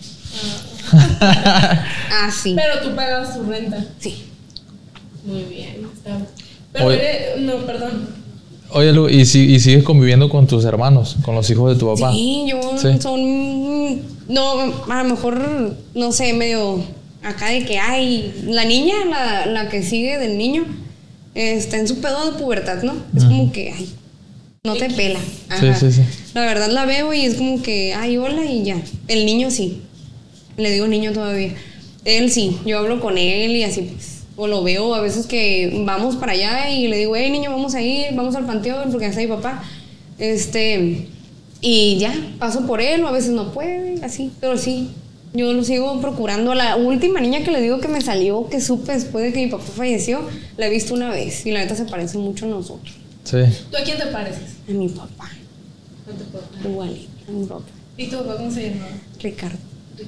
C: Ah, sí.
B: Pero tú pagabas tu renta.
C: Sí.
B: Muy bien. Está. Pero
A: Oye.
B: eres- no, perdón.
A: Oye, Lu, ¿y, si, ¿y sigues conviviendo con tus hermanos, con los hijos de tu papá?
C: Sí, yo
A: Sí.
C: son. No, a lo mejor, no sé, medio acá de que hay. La niña, la, la que sigue del niño, eh, está en su pedo de pubertad, ¿no? Es como que, ay, no te pela.
A: Sí, sí, sí.
C: La verdad la veo y es como que, ay, hola y ya. El niño sí. Le digo niño todavía. Él sí, yo hablo con él y así pues. O lo veo a veces que vamos para allá y le digo, hey niño, vamos a ir, vamos al panteón porque ya está mi papá. Este, y ya, paso por él, o a veces no puede, así, pero sí, yo lo sigo procurando. A la última niña que le digo que me salió, que supe después de que mi papá falleció, la he visto una vez y la neta se parece mucho a nosotros,
A: Sí.
B: ¿Tú a quién te pareces?
C: a mi papá,
B: No te puedo.
C: igualito, a mi papá,
B: ¿Y tu papá cómo se llama?
C: Ricardo.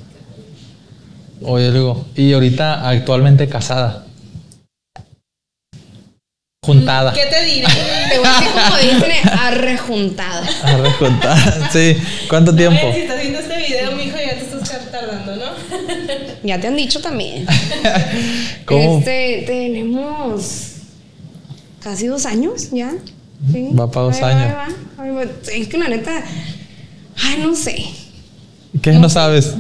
A: Oye, Lugo, ¿y ahorita actualmente casada? Juntada.
B: ¿Qué te diré?
C: Te voy a decir como dicen, arrejuntada.
A: Arre, juntada. Sí. ¿Cuánto tiempo?
B: Oye, si estás viendo este video, mijo, ya te estás tardando, ¿no?
C: Ya te han dicho también.
A: ¿Cómo?
C: Este, tenemos casi dos años ya. Sí.
A: Va para dos
C: Ahí va,
A: años.
C: ahí va, ahí va. Es que la neta, ay, no sé.
A: ¿Qué no sabes?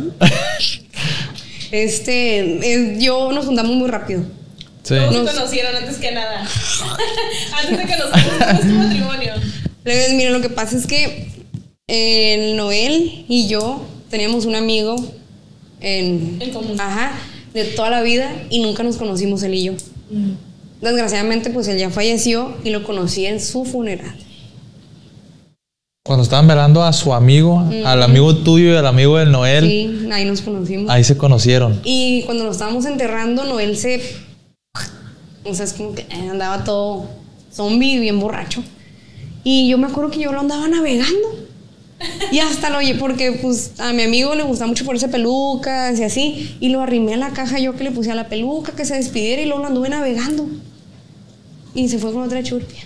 C: Este, es- yo nos juntamos muy rápido.
A: Sí.
B: ¿Cómo
C: Nos-
B: se conocieron antes que nada? Antes de que nos conozcamos tu matrimonio.
C: Entonces, miren, lo que pasa es que el Noel y yo teníamos un amigo en,
B: En común.
C: Ajá, de toda la vida y nunca nos conocimos él y yo. Desgraciadamente, pues él ya falleció y lo conocí en su funeral.
A: Cuando estaban velando a su amigo, al amigo tuyo y al amigo del Noel,
C: Sí, ahí nos conocimos.
A: ahí se conocieron.
C: Y cuando lo estábamos enterrando, Noel se... O sea, es como que eh, andaba todo zombie, bien borracho. Y yo me acuerdo que yo lo andaba navegando. Y hasta lo oye, porque pues a mi amigo le gustaba mucho ponerse pelucas y así. Y lo arrimé a la caja yo que le puse a la peluca, que se despidiera y luego lo anduve navegando. Y se fue con otra churpia.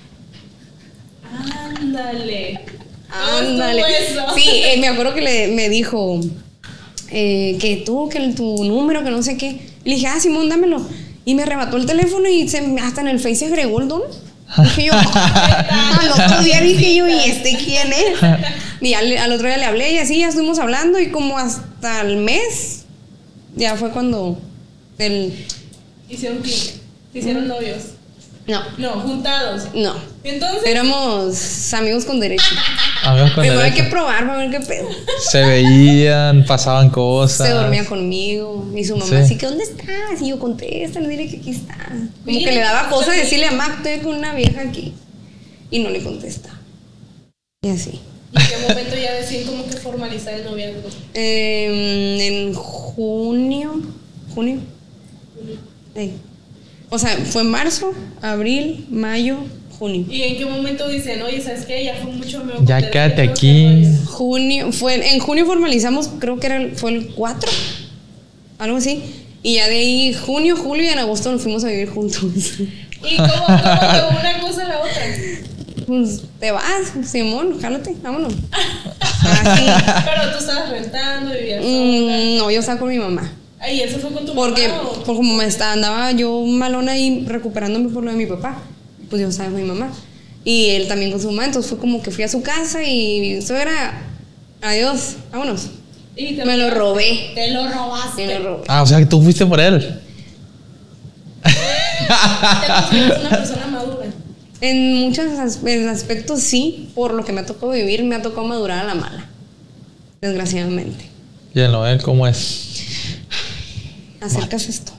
B: Ándale. ¿Cómo
C: Ándale.
B: estuvo eso?
C: Sí, eh, me acuerdo que le, me dijo eh, que tú, que el- tu número, que no sé qué. Y le dije, ah, Simón, dámelo. Y me arrebató el teléfono y se, hasta en el Face se agregó el don. Dije yo, al otro día dije yo, ¿y este quién es? Y al, al otro día le hablé y así ya estuvimos hablando y como hasta el mes ya fue cuando el...
B: Hicieron clic. Se hicieron novios.
C: No,
B: No, juntados.
C: no.
B: Entonces,
C: Éramos amigos con derecho.
A: Amigos con
C: Primero hay
A: derecho.
C: que probar para ver qué pedo.
A: Se veían, pasaban cosas.
C: Se dormía conmigo. Y su mamá
A: Sí.
C: así que, ¿dónde estás? Y yo, contéstale, dile que aquí está. Como
B: Mira,
C: que le daba cosa
B: escúchame.
C: decirle a Mac, estoy con una vieja aquí. Y no le contesta. Y así.
B: ¿y en qué momento ya deciden como que formalizar el noviazgo?
C: Eh, en junio. ¿Junio? Sí. O sea, fue marzo, abril, mayo, junio.
B: ¿Y en qué momento dicen, oye, ¿sabes qué? Ya fue mucho, me voy a
A: Ya
B: meter,
A: quédate
B: quiero
A: aquí.
B: ser novios"?
C: Junio, fue, en junio formalizamos, creo que era el- fue el cuatro, algo así. Y ya de ahí, junio, julio y en agosto nos fuimos a vivir juntos.
B: ¿Y cómo, cómo de una cosa a la otra?
C: Pues te vas, Simón, jálate, vámonos. Así.
B: Pero tú estabas rentando, vivías sola.
C: Mm, no, yo estaba con mi mamá.
B: Ay, ¿eso fue con tu
C: Porque,
B: mamá o?
C: por como me estaba, andaba yo malona ahí recuperándome por lo de mi papá, pues yo estaba con mi mamá. Y él también con su mamá, entonces fue como que fui a su casa y suegra, adiós, vámonos.
B: Y te
C: Me lo robé.
B: Te lo robaste.
C: Me lo robé.
A: Ah, o sea que tú fuiste por él.
B: Te consideras una persona madura.
C: En muchos as- en aspectos sí, por lo que me ha tocado vivir, me ha tocado madurar a la mala, desgraciadamente.
A: ¿Y el Noel cómo es?
C: Acercas esto.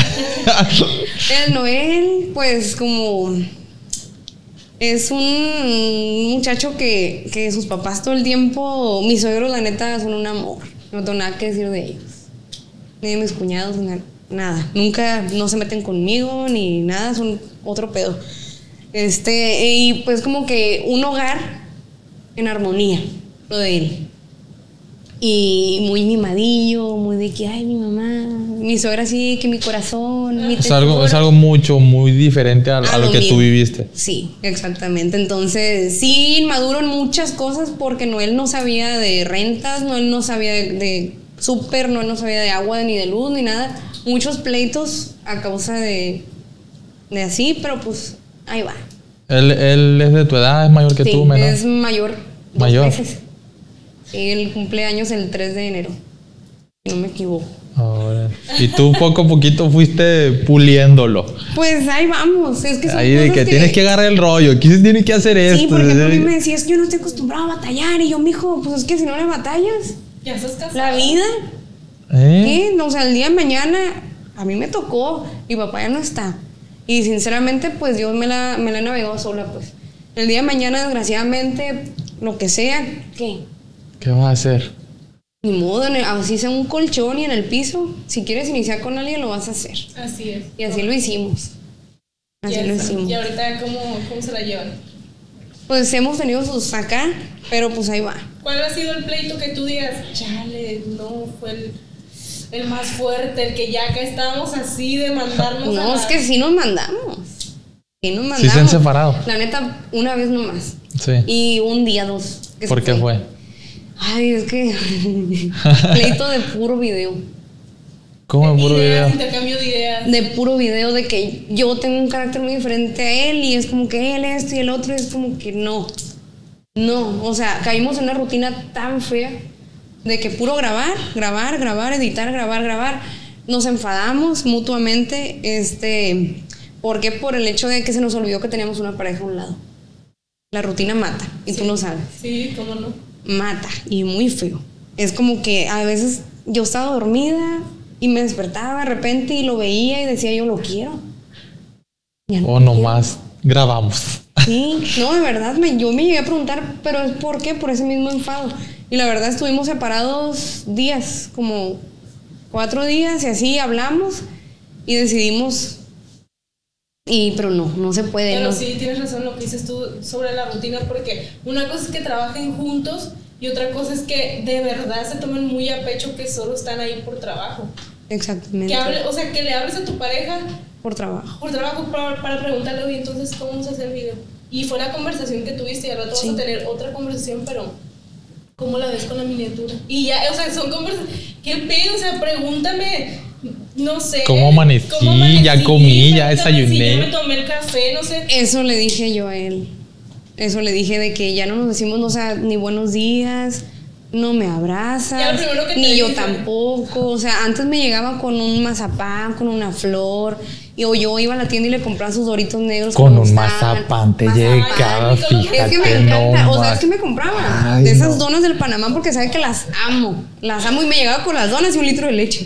C: El Noel, pues como es un muchacho que, que sus papás todo el tiempo, mis suegros la neta son un amor, no tengo nada que decir de ellos, ni de mis cuñados, na- nada, nunca, no se meten conmigo ni nada, son otro pedo. Este, y pues como que un hogar en armonía, lo de él. Y muy mimadillo, muy de que, ay, mi mamá, mi suegra así, que mi corazón, mi
A: Es algo, es algo mucho, muy diferente a, a, a lo, lo que mío. Tú viviste.
C: Sí, exactamente. Entonces, sí, inmaduro en muchas cosas porque no, él no sabía de rentas, no, él no sabía de, de súper, no, él no sabía de agua, ni de luz, ni nada. Muchos pleitos a causa de, de así, pero pues, ahí va.
A: ¿Él, él es de tu edad? ¿Es mayor que
C: sí,
A: tú? Menor?
C: Es mayor. Dos
A: mayor.
C: Veces. Él cumpleaños el tres de enero. No me equivoco.
A: Ahora. Y tú poco a poquito fuiste puliéndolo.
C: Pues ahí vamos. Es que son
A: ahí de que, que tienes que agarrar el rollo. Aquí se tiene que hacer esto.
C: Sí, porque a mí me decías, yo no estoy acostumbrado a batallar. Y yo, mijo, pues es que si no le batallas.
B: Ya estás casado.
C: La vida.
A: ¿Eh?
C: ¿Qué? O sea, el día de mañana a mí me tocó. Mi papá ya no está. Y sinceramente, pues Dios me la, me la navegó sola, pues. El día de mañana, desgraciadamente, lo que sea, ¿qué?
A: ¿Qué vas a hacer?
C: Ni modo, así sea un colchón y en el piso. Si quieres iniciar con alguien, lo vas a hacer.
B: Así es.
C: Y así lo hicimos. Así lo hicimos.
B: ¿Y ahorita cómo, cómo se la llevan?
C: Pues hemos tenido sus acá, pero pues ahí va.
B: ¿Cuál ha sido el pleito que tú digas, chale, no, fue el, el más fuerte, el que ya acá estábamos así de mandarnos
C: No,
B: a la...
C: es que sí nos mandamos. Sí nos mandamos.
A: Sí se han separado.
C: La neta, una vez nomás.
A: Sí.
C: Y un día, dos.
A: ¿Por qué fue?
C: Ay, es que pleito de puro video.
A: ¿Cómo de puro
B: ideas,
A: video?
B: Intercambio de ideas.
C: De puro video, de que yo tengo un carácter muy diferente a él y es como que él esto y el otro es como que no. No, o sea, caímos en una rutina tan fea de que puro grabar, grabar, grabar, editar, grabar, grabar. Nos enfadamos mutuamente, este, ¿por qué? Por el hecho de que se nos olvidó que teníamos una pareja a un lado. La rutina mata, y
B: sí,
C: tú lo sabes.
B: Sí, cómo no.
C: Mata, y muy feo. Es como que a veces yo estaba dormida y me despertaba de repente y lo veía y decía, yo lo quiero.
A: O nomás grabamos.
C: Sí, no, de verdad, me, yo me llegué a preguntar, pero es por qué, por ese mismo enfado. Y la verdad estuvimos separados días, como cuatro días y así hablamos y decidimos... Y, pero no, no se puede.
B: Pero
C: no.
B: sí, tienes razón lo que dices tú sobre la rutina, porque una cosa es que trabajen juntos y otra cosa es que de verdad se tomen muy a pecho que solo están ahí por trabajo.
C: Exactamente.
B: Que hable, o sea, que le hables a tu pareja
C: por trabajo.
B: Por trabajo, para, para preguntarle, oye, entonces, ¿cómo vamos a hacer el video? Y fue la conversación que tuviste y al rato sí. vas a tener otra conversación, pero ¿cómo la ves con la miniatura? Y ya, o sea, son conversaciones. ¿Qué pedo? O sea, pregúntame. No sé.
A: ¿Cómo amanecí? ¿Cómo amanecí? Ya comí, ya desayuné.
B: Ya me tomé el café, no sé.
C: Eso le dije yo a él. Eso le dije de que ya no nos decimos, no, o sea, ni buenos días, no me abrazas, ni yo tampoco. O sea, antes me llegaba con un mazapán, con una flor, y o yo iba a la tienda y le compraba sus doritos negros.
A: Con un mazapán te llegaba, fíjate.
C: Es que me encanta,
A: no
C: o sea, es que me compraba Ay, de esas no. donas del Panamá porque sabe que las amo. Las amo y me llegaba con las donas y un litro de leche.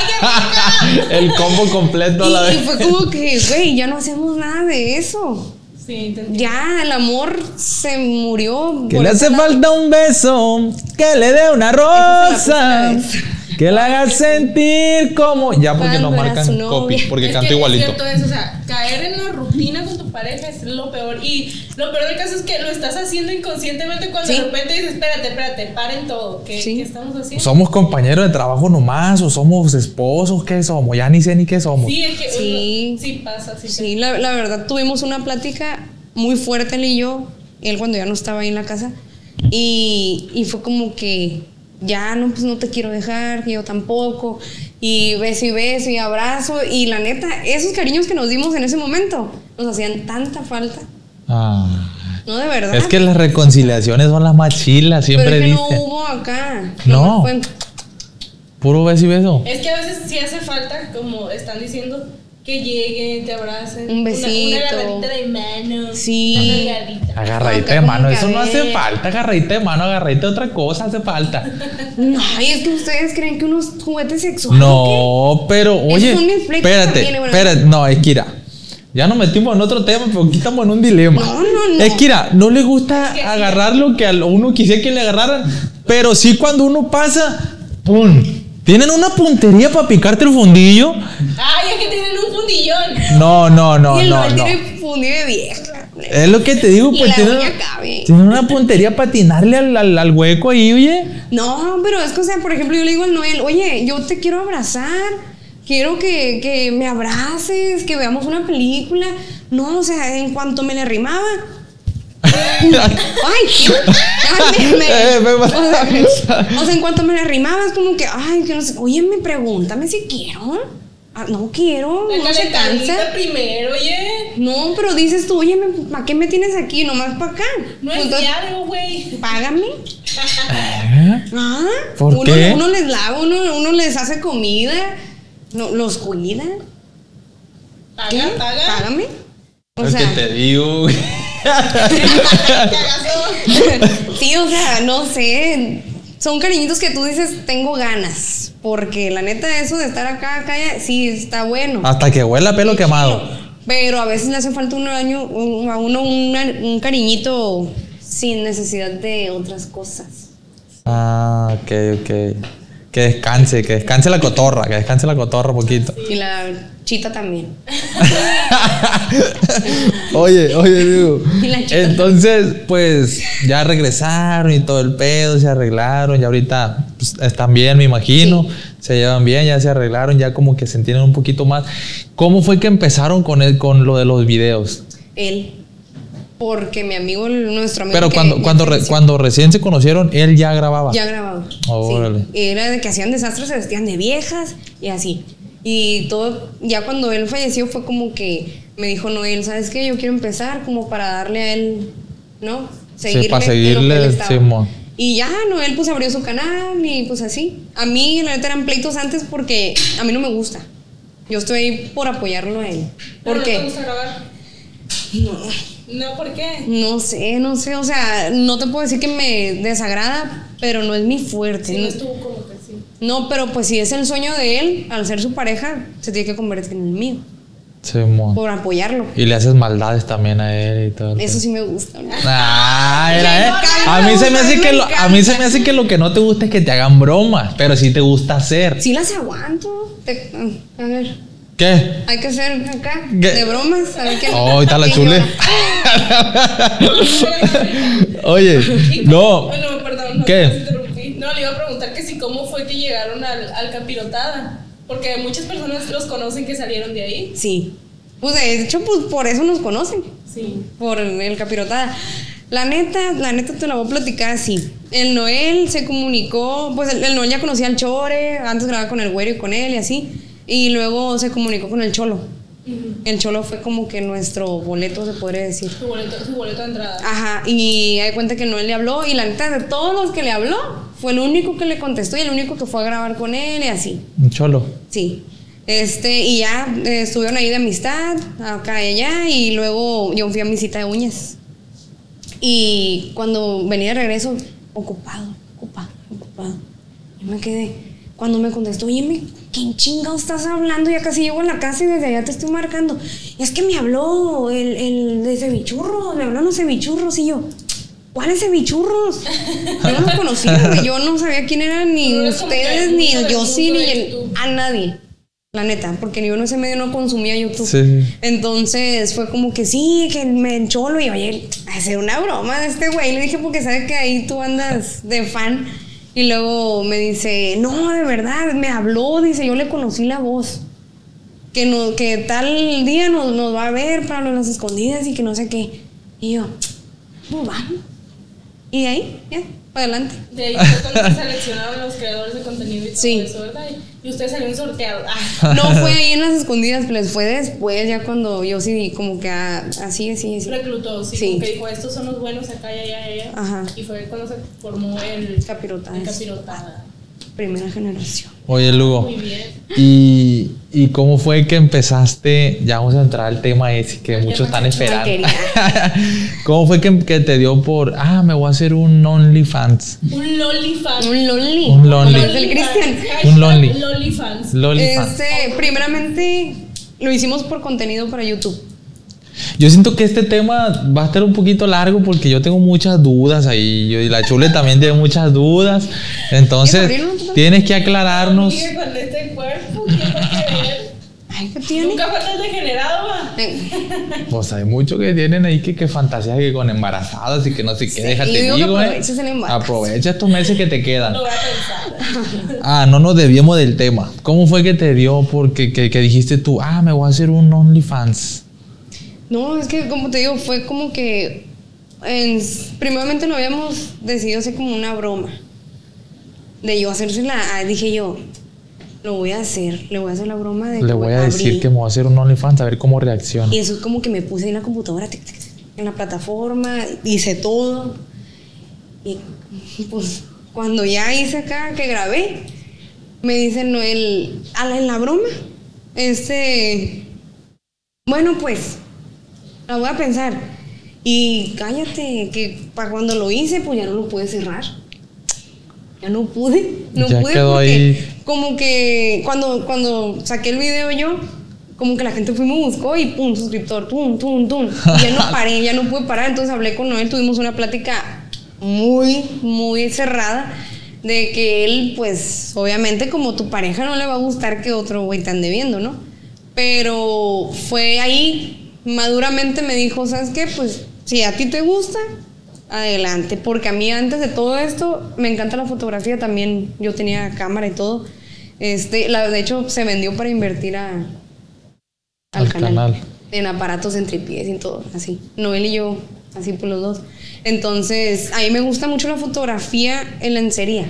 B: ¡Ay, qué
A: el combo completo a la
C: y,
A: vez.
C: Y fue como que, güey, ya no hacemos nada de eso.
B: Sí,
C: ya, el amor se murió.
A: Que le hace falta un beso, que le dé una rosa, que la haga sentir como... Ya porque nos marcan copy, porque
B: es
A: canto
B: que
A: igualito.
B: Es cierto eso, o sea, caer en la rutina con tu pareja es lo peor. Y lo peor del caso es que lo estás haciendo inconscientemente cuando ¿sí? de repente dices, espérate, espérate, paren todo. ¿Qué, ¿sí? ¿qué estamos haciendo?
A: ¿Somos compañeros de trabajo nomás o somos esposos? ¿Qué somos? Ya ni sé ni qué somos.
B: Sí, es que
C: sí,
B: uno, sí pasa. Sí,
C: sí la, la verdad tuvimos una plática muy fuerte él y yo, él cuando ya no estaba ahí en la casa. Y, y fue como que... ya no, pues no te quiero dejar, yo tampoco, y beso y beso y abrazo, y la neta, esos cariños que nos dimos en ese momento nos hacían tanta falta.
A: Ah,
C: no, de verdad.
A: Es que las reconciliaciones son las más chilas, siempre
C: dicen. Pero es que
A: dicen.
C: no hubo acá.
A: No. Fue... Puro beso y beso.
B: Es que a veces sí hace falta, como están diciendo, que lleguen, te abracen.
C: Un besito.
B: Una, una agarradita de mano.
C: Sí.
B: Una agarradita.
A: Agarradita de mano, eso no hace falta. Agarradita de mano, agarradita de otra cosa hace falta.
C: No, y es que ustedes creen que unos juguetes sexuales.
A: No, pero oye, espérate, espérate, no, Esquira. Ya nos metimos en otro tema, pero aquí estamos en un dilema.
C: No, no, no.
A: Esquira, no le gusta es que agarrar lo que a uno quisiera que le agarraran, pero sí cuando uno pasa, ¡pum! ¿Tienen una puntería para picarte el fundillo?
B: Ay, es que tienen un fundillón.
A: No, no, no,
C: y el
A: no, no.
C: tiene fundillo de vieja. plebe.
A: Es lo que te digo, pues
C: la
A: tiene,
C: uña cabe.
A: tiene una puntería para atinarle al, al, al hueco ahí, oye.
C: No, pero es que, o sea, por ejemplo, yo le digo al Noel, oye, yo te quiero abrazar, quiero que, que me abraces, que veamos una película. No, o sea, en cuanto me le rimaba. Ay, ¿qué? Ay, me, me,
A: Eh, me
C: o, sea, o sea, en cuanto me le rimaba, es como que, ay, que no sé, oye, me pregúntame si quiero. Ah, no quiero,
B: La
C: no se cansa.
B: primero, oye.
C: No, pero dices tú, oye, ¿para qué me tienes aquí? Nomás para acá.
B: No es
C: Entonces,
B: diario, güey.
C: págame.
A: ¿Eh?
C: Ah,
A: ¿Por
C: uno,
A: qué?
C: uno les lava, uno, uno les hace comida, no, los cuida.
B: Paga,
C: ¿Qué?
B: paga.
C: Págame. O
A: Es
C: sea,
A: que te digo, güey.
C: sí, o sea, no sé. Son cariñitos que tú dices, tengo ganas. Porque la neta, eso de estar acá, acá, sí, está bueno.
A: Hasta que huela pelo quemado.
C: Pero a veces le hace falta un año, un, a uno una, un cariñito sin necesidad de otras cosas.
A: Ah, ok, ok. Que descanse, que descanse la cotorra, que descanse la cotorra un poquito.
C: Y la chita también.
A: Oye, oye, digo.
C: Y la chica.
A: Entonces, pues ya regresaron y todo el pedo, se arreglaron, ya ahorita pues, están bien, me imagino.
C: Sí.
A: Se llevan bien, ya se arreglaron, ya como que se entienden un poquito más. ¿Cómo fue que empezaron con el, con lo de los videos?
C: Él. Porque mi amigo, nuestro amigo.
A: Pero
C: que
A: cuando,
C: ya
A: cuando, re-
C: falleció,
A: cuando recién se conocieron, él ya grababa.
C: ya grababa.
A: Órale.
C: Sí. Era de que hacían desastres, se vestían de viejas y así. Y todo, ya cuando él falleció fue como que me dijo Noel, ¿sabes qué? Yo quiero empezar como para darle a él, ¿no? Seguirle
A: para
C: en lo que
A: seguirle,
C: él estaba.
A: Simón.
C: Y ya, Noel pues abrió su canal y pues así. A mí la neta eran pleitos antes porque a mí no me gusta. Yo estoy ahí por apoyarlo a él.
B: ¿Pero
C: ¿Por
B: no
C: qué?
B: te gusta grabar?
C: No.
B: No, ¿por qué?
C: No sé, no sé, o sea, no te puedo decir que me desagrada, pero no es mi fuerte.
B: Si no estuvo como que sí.
C: No, pero pues si es el sueño de él, al ser su pareja, se tiene que convertir en el mío,
A: Simón.
C: por apoyarlo.
A: Y le haces maldades también a él y todo. el
C: Eso
A: pedo.
C: sí me gusta, ¿no?
A: Ah, era,
C: Me
A: eh.
C: encanta,
A: A mí se me hace
C: me
A: que lo, a mí se me hace que lo que no te gusta es que te hagan bromas, pero sí te gusta hacer.
C: Sí las aguanto. Te- a ver,
A: ¿Qué?
C: hay que hacer acá,
A: ¿Qué?
C: de bromas, a ver qué.
A: Oh, ahí está la
C: qué
A: chule.
C: llora.
A: Oye,
B: Y-
A: no.
B: Bueno, perdón, no
A: ¿Qué?
B: te interrumpí. No, le iba a preguntar que si cómo fue que llegaron al, al Capirotada. Porque muchas personas los conocen que salieron de ahí.
C: Sí. Pues de hecho, pues por eso nos conocen.
B: Sí.
C: Por el Capirotada. La neta, la neta te la voy a platicar así. El Noel se comunicó, pues el, el Noel ya conocía al Chore, antes grababa con el Güero y con él y así. Y luego se comunicó con el Cholo.
B: Ujú.
C: El Cholo fue como que nuestro boleto, se podría decir.
B: Su boleto, su boleto de entrada.
C: Ajá, y hay cuenta que Noel le habló y la neta de todos los que le habló, fue el único que le contestó y el único que fue a grabar con él y así.
A: Un cholo.
C: Sí. Este, y ya eh, estuvieron ahí de amistad, acá y allá, y luego yo fui a mi cita de uñas. Y cuando venía de regreso, ocupado, ocupado, ocupado. Yo me quedé. Cuando me contestó, oye, me, ¿quién chingado estás hablando? Ya casi llego a la casa y desde allá te estoy marcando. Y es que me habló el, el de cevichurros, me hablaron los cevichurros y yo. ¿Cuáles cevichurros? Yo no los conocía, güey. Yo no sabía quién eran ni
B: No, es como
C: ustedes,
B: que
C: ni
B: mucho
C: el
B: del
C: Yossi,
B: mundo
C: ni
B: de
C: el,
B: YouTube.
C: a nadie. La neta, porque yo en ese medio no consumía YouTube.
A: Sí.
C: Entonces fue como que sí, que me encholo y oye, hacer una broma de este güey. Le dije porque sabe que ahí tú andas de fan. Y luego me dice, no, de verdad, me habló, dice, yo le conocí la voz. Que, no, que tal día nos, nos va a ver para las escondidas y que no sé qué. Y yo, pues vamos. Y de ahí, ya, para adelante.
B: De ahí fue cuando se seleccionaron los creadores de contenido y todo
C: Sí.
B: eso, ¿verdad? Y ustedes salieron sorteados. Ah,
C: No fue ahí en las escondidas, les fue después, ya cuando yo sí, como que ah, así, así, así.
B: reclutó, sí,
C: Sí.
B: como que dijo, estos son los buenos acá, allá, allá, allá.
C: Ajá.
B: Y fue cuando se formó el
C: Capirotada.
B: el Capirotada.
C: Primera generación.
A: Oye, Lugo.
B: Muy bien.
A: ¿Y, ¿Y cómo fue que empezaste? Ya vamos a entrar al tema ese que
B: Al
A: muchos
B: tema
A: están
B: que
A: esperando.
C: quería.
A: ¿Cómo fue que, que te dio por, ah, me voy a hacer un OnlyFans?
B: Un Lolifans.
C: Un lonely.
A: Un lonely.
C: Como dice el Cristian.
A: Un lonely.
B: Lolifans.
A: Lolifans.
C: Este, primeramente lo hicimos por contenido para YouTube.
A: Yo siento que este tema va a estar un poquito largo porque yo tengo muchas dudas ahí. Yo, y la Chule también tiene muchas dudas. Entonces,
C: ¿Quieres abrirlo?
A: tienes que aclararnos.
B: Sigue con este cuerpo, ¿qué va a querer?
C: Ay, ¿qué tiene?
B: Nunca falta el degenerado, va.
A: Pues hay mucho que tienen ahí que, que fantasías que con embarazadas y que no sé qué,
C: Sí,
A: déjate
C: yo digo
A: digo,
C: que
A: eh.
C: aproveches el embarazo.
A: Aprovecha estos meses que te quedan.
B: Lo voy a pensar.
A: Ah, no nos desviemos del tema. ¿Cómo fue que te dio? Porque que, que dijiste tú, ah, me voy a hacer un OnlyFans.
C: No, es que como te digo, fue como que en, primeramente lo habíamos decidido hacer como una broma. De yo hacérsela, ah, dije yo, lo voy a hacer, le voy a hacer la broma de
A: Le
C: que
A: voy a
C: abrir.
A: decir que me voy a hacer un OnlyFans a ver cómo reacciona.
C: Y eso es como que me puse en la computadora, tic, tic, tic, en la plataforma, hice todo. Y pues cuando ya hice acá, que grabé, me dicen Noel, a la, en la broma, este, bueno pues, la voy a pensar. Y cállate, que para cuando lo hice, pues ya no lo pude cerrar. Ya no pude, no
A: Ya
C: pude
A: quedó
C: porque
A: ahí.
C: como que cuando, cuando saqué el video yo, como que la gente fue y me buscó y pum, suscriptor, tum, tum, tum. Y ya no paré, ya no pude parar. Entonces hablé con Noel, tuvimos una plática muy, muy cerrada de que él, pues, obviamente como tu pareja no le va a gustar que otro güey te ande viendo, ¿no? Pero fue ahí, maduramente me dijo, ¿sabes qué? Pues, si a ti te gusta, adelante, porque a mí antes de todo esto me encanta la fotografía también, yo tenía cámara y todo, este, la, de hecho se vendió para invertir a, al,
A: Al
C: canal,
A: canal.
C: en aparatos, en tripiés y todo, así, Noel y yo, así por los dos. Entonces, a mí me gusta mucho la fotografía en lencería,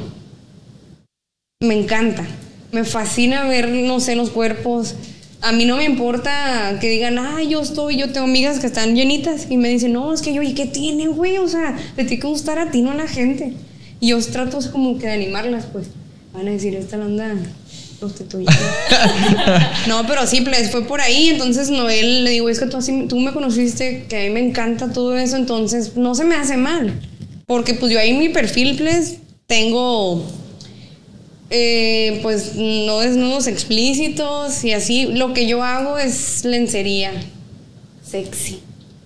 C: me encanta, me fascina ver, no sé, los cuerpos. A mí no me importa que digan, ah, yo estoy, yo tengo amigas que están llenitas y me dicen, no, es que yo, ¿y qué tiene, güey? O sea, te tiene que gustar a ti, no a la gente. Y yo trato como que de animarlas, pues. Van a decir, esta la anda prostituyendo. No, pero sí, pues, fue por ahí. Entonces, Noel, le digo, es que tú, así, tú me conociste, que a mí me encanta todo eso, entonces no se me hace mal. Porque, pues, yo ahí en mi perfil, pues, tengo... Eh, pues no desnudos explícitos y así. Lo que yo hago es lencería sexy.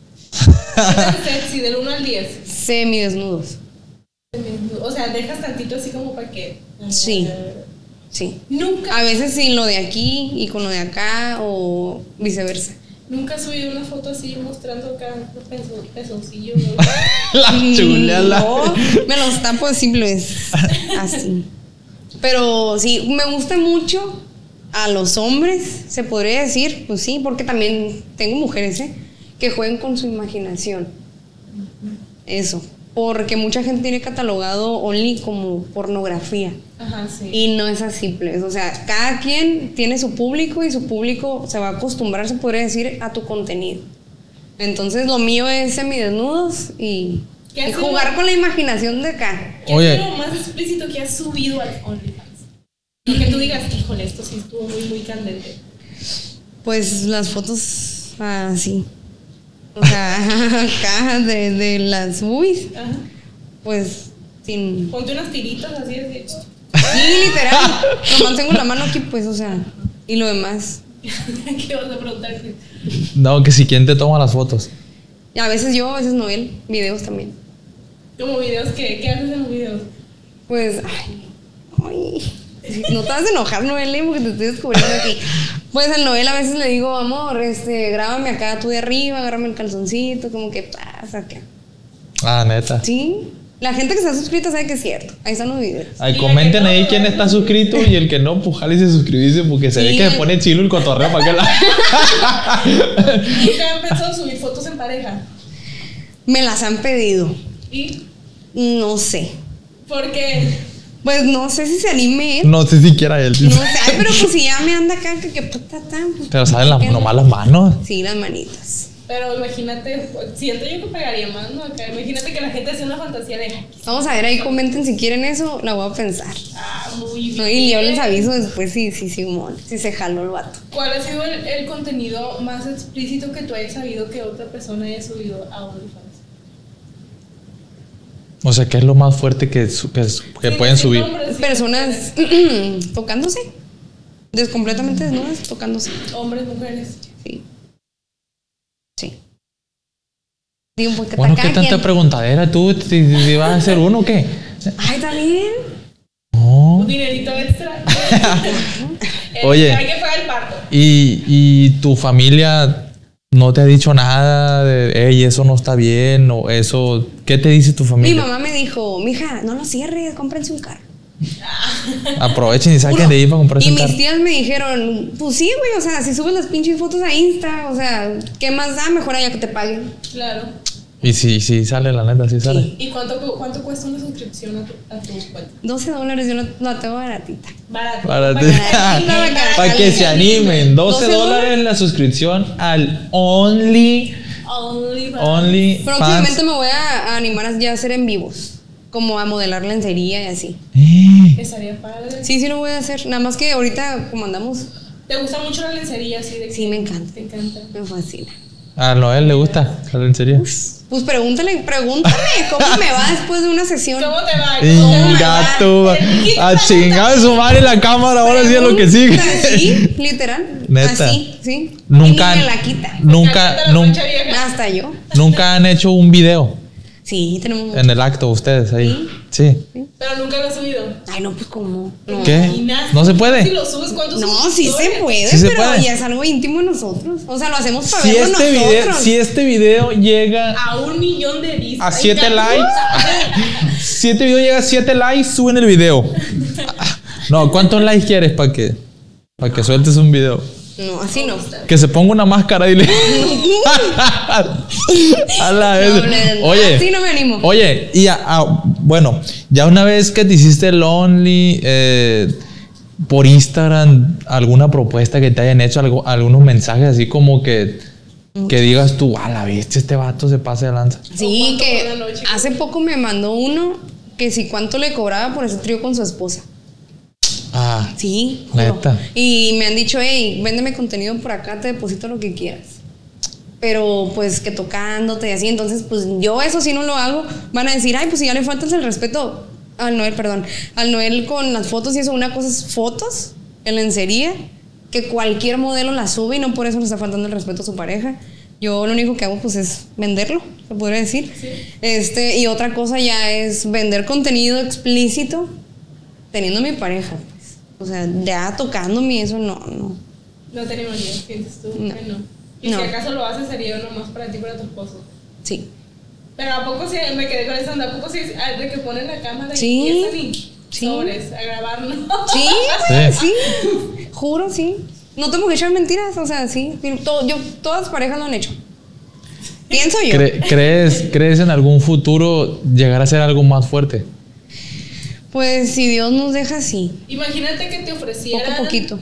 B: Sexy, del uno al diez.
C: Semidesnudos.
B: O sea, dejas tantito así como para que.
C: Sí, sí.
B: Nunca.
C: A veces sin lo de aquí y con lo de acá o viceversa.
B: Nunca subí una foto así mostrando acá los pezo- pezoncillos.
A: La chulea, la...
C: No, me los tapo simples. Así. Pero sí, me gusta mucho a los hombres, se podría decir, pues sí, porque también tengo mujeres, ¿eh? Que jueguen con su imaginación. Eso. Porque mucha gente tiene catalogado Only como pornografía.
B: Ajá, sí.
C: Y no es así, pues. O sea, cada quien tiene su público y su público se va a acostumbrar, se podría decir, a tu contenido. Entonces, lo mío es semidesnudos y,
B: ¿Qué
C: y
B: hace
C: jugar
B: lo-
C: con la imaginación de acá.
B: ¿Qué
A: Oye.
B: es lo más explícito que has subido al OnlyFans? Y que tú digas, híjole, esto sí estuvo muy, muy candente.
C: Pues las fotos así. O sea, acá de, de las boobies.
B: Ajá.
C: Pues sin.
B: Ponte unas tiritas así, así.
C: Sí, literal. Nomás tengo la mano aquí, pues, o sea. Y lo demás.
B: ¿Qué vas a preguntar?
A: No, que si quién te toma las fotos.
C: Y a veces yo, a veces Noel. Videos también.
B: Como videos, ¿qué, ¿qué haces en los videos?
C: Pues, ay. Ay. No te vas a enojar, Noel, porque te estoy descubriendo aquí. Pues al Noel a veces le digo, amor, este, grábame acá tú de arriba, agárrame el calzoncito, como que pasa acá.
A: Ah, neta.
C: Sí. La gente que está suscrita sabe que es cierto. Ahí están los videos.
A: Ay,
B: Y
A: comenten
B: el que no,
A: ahí quién está suscrito y el que no, pues jale y se suscribirse porque se
C: Sí.
A: ve que se pone chilo el cotorreo para que la...
B: Nunca han pensado subir fotos en pareja.
C: Me las han pedido.
B: ¿Y?
C: No sé.
B: Porque
C: Pues no sé si se anime él.
A: No sé si quiera él.
C: No sé, ay, pero pues si ya me anda acá, que que puta tan. pues,
A: Pero salen las,
C: ¿qué no?
A: nomás las manos.
C: Sí, las manitas.
B: Pero imagínate, siento yo que pegaría más, ¿no? Acá, imagínate que la gente hace una fantasía de, "Ay,
C: Vamos a ver ahí, comenten si quieren eso, la voy a pensar.
B: ah, muy bien.
C: No, y yo les aviso después si, si, si, si se jaló el vato.
B: ¿Cuál ha sido el, el contenido más explícito que tú hayas sabido que otra persona haya subido a OnlyFans?
A: O sea, ¿qué es lo más fuerte que, su- que, que
B: Sin
A: pueden
B: decir
A: subir?
B: nombres, sí,
C: Personas tocándose. Des completamente desnudas, tocándose.
B: Hombres, mujeres.
C: Sí. Sí. Digo, porque
A: Bueno,
C: cada
A: ¿qué tanta
C: quien-
A: preguntadera tú? ¿Te, te- te vas a hacer uno o qué?
C: Ay, también.
A: No.
B: Un dinerito extra.
A: Oye.
B: Hay que pagar el parto.
A: Y, y tu familia no te ha dicho nada de, hey, eso no está bien, o eso. ¿Qué te dice tu familia?
C: Mi mamá me dijo, mija, no lo cierres, cómprense un carro.
A: Aprovechen y saquen
C: Uno.
A: de ahí para comprarse
C: Y
A: un carro.
C: mis tías me dijeron, pues sí, güey, o sea, si subes las pinches fotos a Insta, o sea, ¿qué más da? Mejor allá que te paguen.
B: Claro.
A: Y sí, sí sale, la neta, sí sale.
B: ¿Y cuánto, cuánto cuesta una suscripción a tu, a tu cuenta?
C: doce dólares, yo la, la tengo baratita.
B: Barato.
A: Para,
C: Baratita,
A: para que se animen. doce
C: doce
A: dólares la suscripción al Only.
B: Only.
A: Only.
C: Próximamente
A: Fans.
C: me voy a, a animar a ya hacer en vivos, como a modelar lencería y así.
A: Eh,
B: Estaría padre.
C: Sí, sí lo voy a hacer, nada más que ahorita como andamos,
B: ¿Te gusta mucho la lencería así de que
C: sí me encanta,
B: te encanta?
C: me fascina.
A: A Noel le gusta la lencería.
C: Pues pregúntale, pregúntame cómo me va después de una sesión.
B: ¿Cómo te va? ¿Cómo te
A: Y
B: va?
A: gato, a chingar su madre la cámara, ahora sí es lo que sigue.
C: Sí, literal.
A: Neta.
C: Así, sí.
A: Nunca,
C: Y ni me la quita.
A: nunca,
B: Cálmate la
A: nun-
B: concha vieja.
C: Hasta yo.
A: nunca han hecho un video
C: Sí, tenemos.
A: en el acto ustedes ahí. Sí.
B: Pero nunca lo has subido.
C: Ay, no, pues cómo. No.
A: ¿Qué?
B: Imaginas.
A: ¿No se
B: Si
A: puede?
B: lo subes, ¿cuántos
C: No,
B: subes
C: sí se
B: historias?
C: puede,
A: Sí se
C: pero
A: puede.
C: ya es algo íntimo de nosotros. O sea, lo hacemos para
A: Si
C: verlo
A: este,
C: nosotros.
A: video, si este video llega
B: A un millón de vistas.
A: a siete likes, si este video llega a siete likes, suben el video. No, ¿cuántos likes quieres para que, para que sueltes un video?
C: No, así no.
A: Que se ponga una máscara y le. A la vez.
C: No, no, no,
A: Oye,
C: así no me animo.
A: Oye, y a- a- bueno, ya una vez que te hiciste el Only, eh, por Instagram, alguna propuesta que te hayan hecho, algo, algunos mensajes así como que, que digas tú, a la vez este vato se pase de lanza.
C: Sí,
B: ¿Cuánto
C: que
B: por la noche?
C: hace poco me mandó uno que si cuánto le cobraba por ese trío con su esposa.
A: Ah,
C: Sí, juro.
A: Neta.
C: Y me han dicho, hey, véndeme contenido por acá, te deposito lo que quieras. Pero pues que tocándote y así, entonces pues yo eso sí no lo hago. Van a decir, ay, pues si ya le faltas el respeto al Noel, perdón, al Noel con las fotos y eso, una cosa es fotos en lencería, que cualquier modelo la sube y no por eso le está faltando el respeto a su pareja. Yo lo único que hago pues es venderlo, se podría decir.
B: Sí.
C: Este, y otra cosa ya es vender contenido explícito teniendo mi pareja. Pues. O sea, ya tocándome eso no, no.
B: No tenemos bien, sientes tú
C: No.
B: que no. Y
C: No.
B: si acaso lo haces, sería nomás para ti y para tu esposo.
C: Sí.
B: Pero ¿a poco sí? Me quedé con esa onda. ¿A poco sí? ah, De que ponen la cámara
C: Sí.
B: y empiezan y
C: Sí.
B: sobres a grabarnos.
C: Sí, güey,
A: Sí.
C: sí. Juro, sí. No tengo que echar mentiras, o sea, sí. Todo- yo, todas las parejas lo han hecho. Pienso yo.
A: ¿cre- ¿crees, ¿Crees en algún futuro llegar a ser algo más fuerte?
C: Pues si Dios nos deja, sí.
B: Imagínate que te
C: Poco
B: ofrecieran
C: a poquito.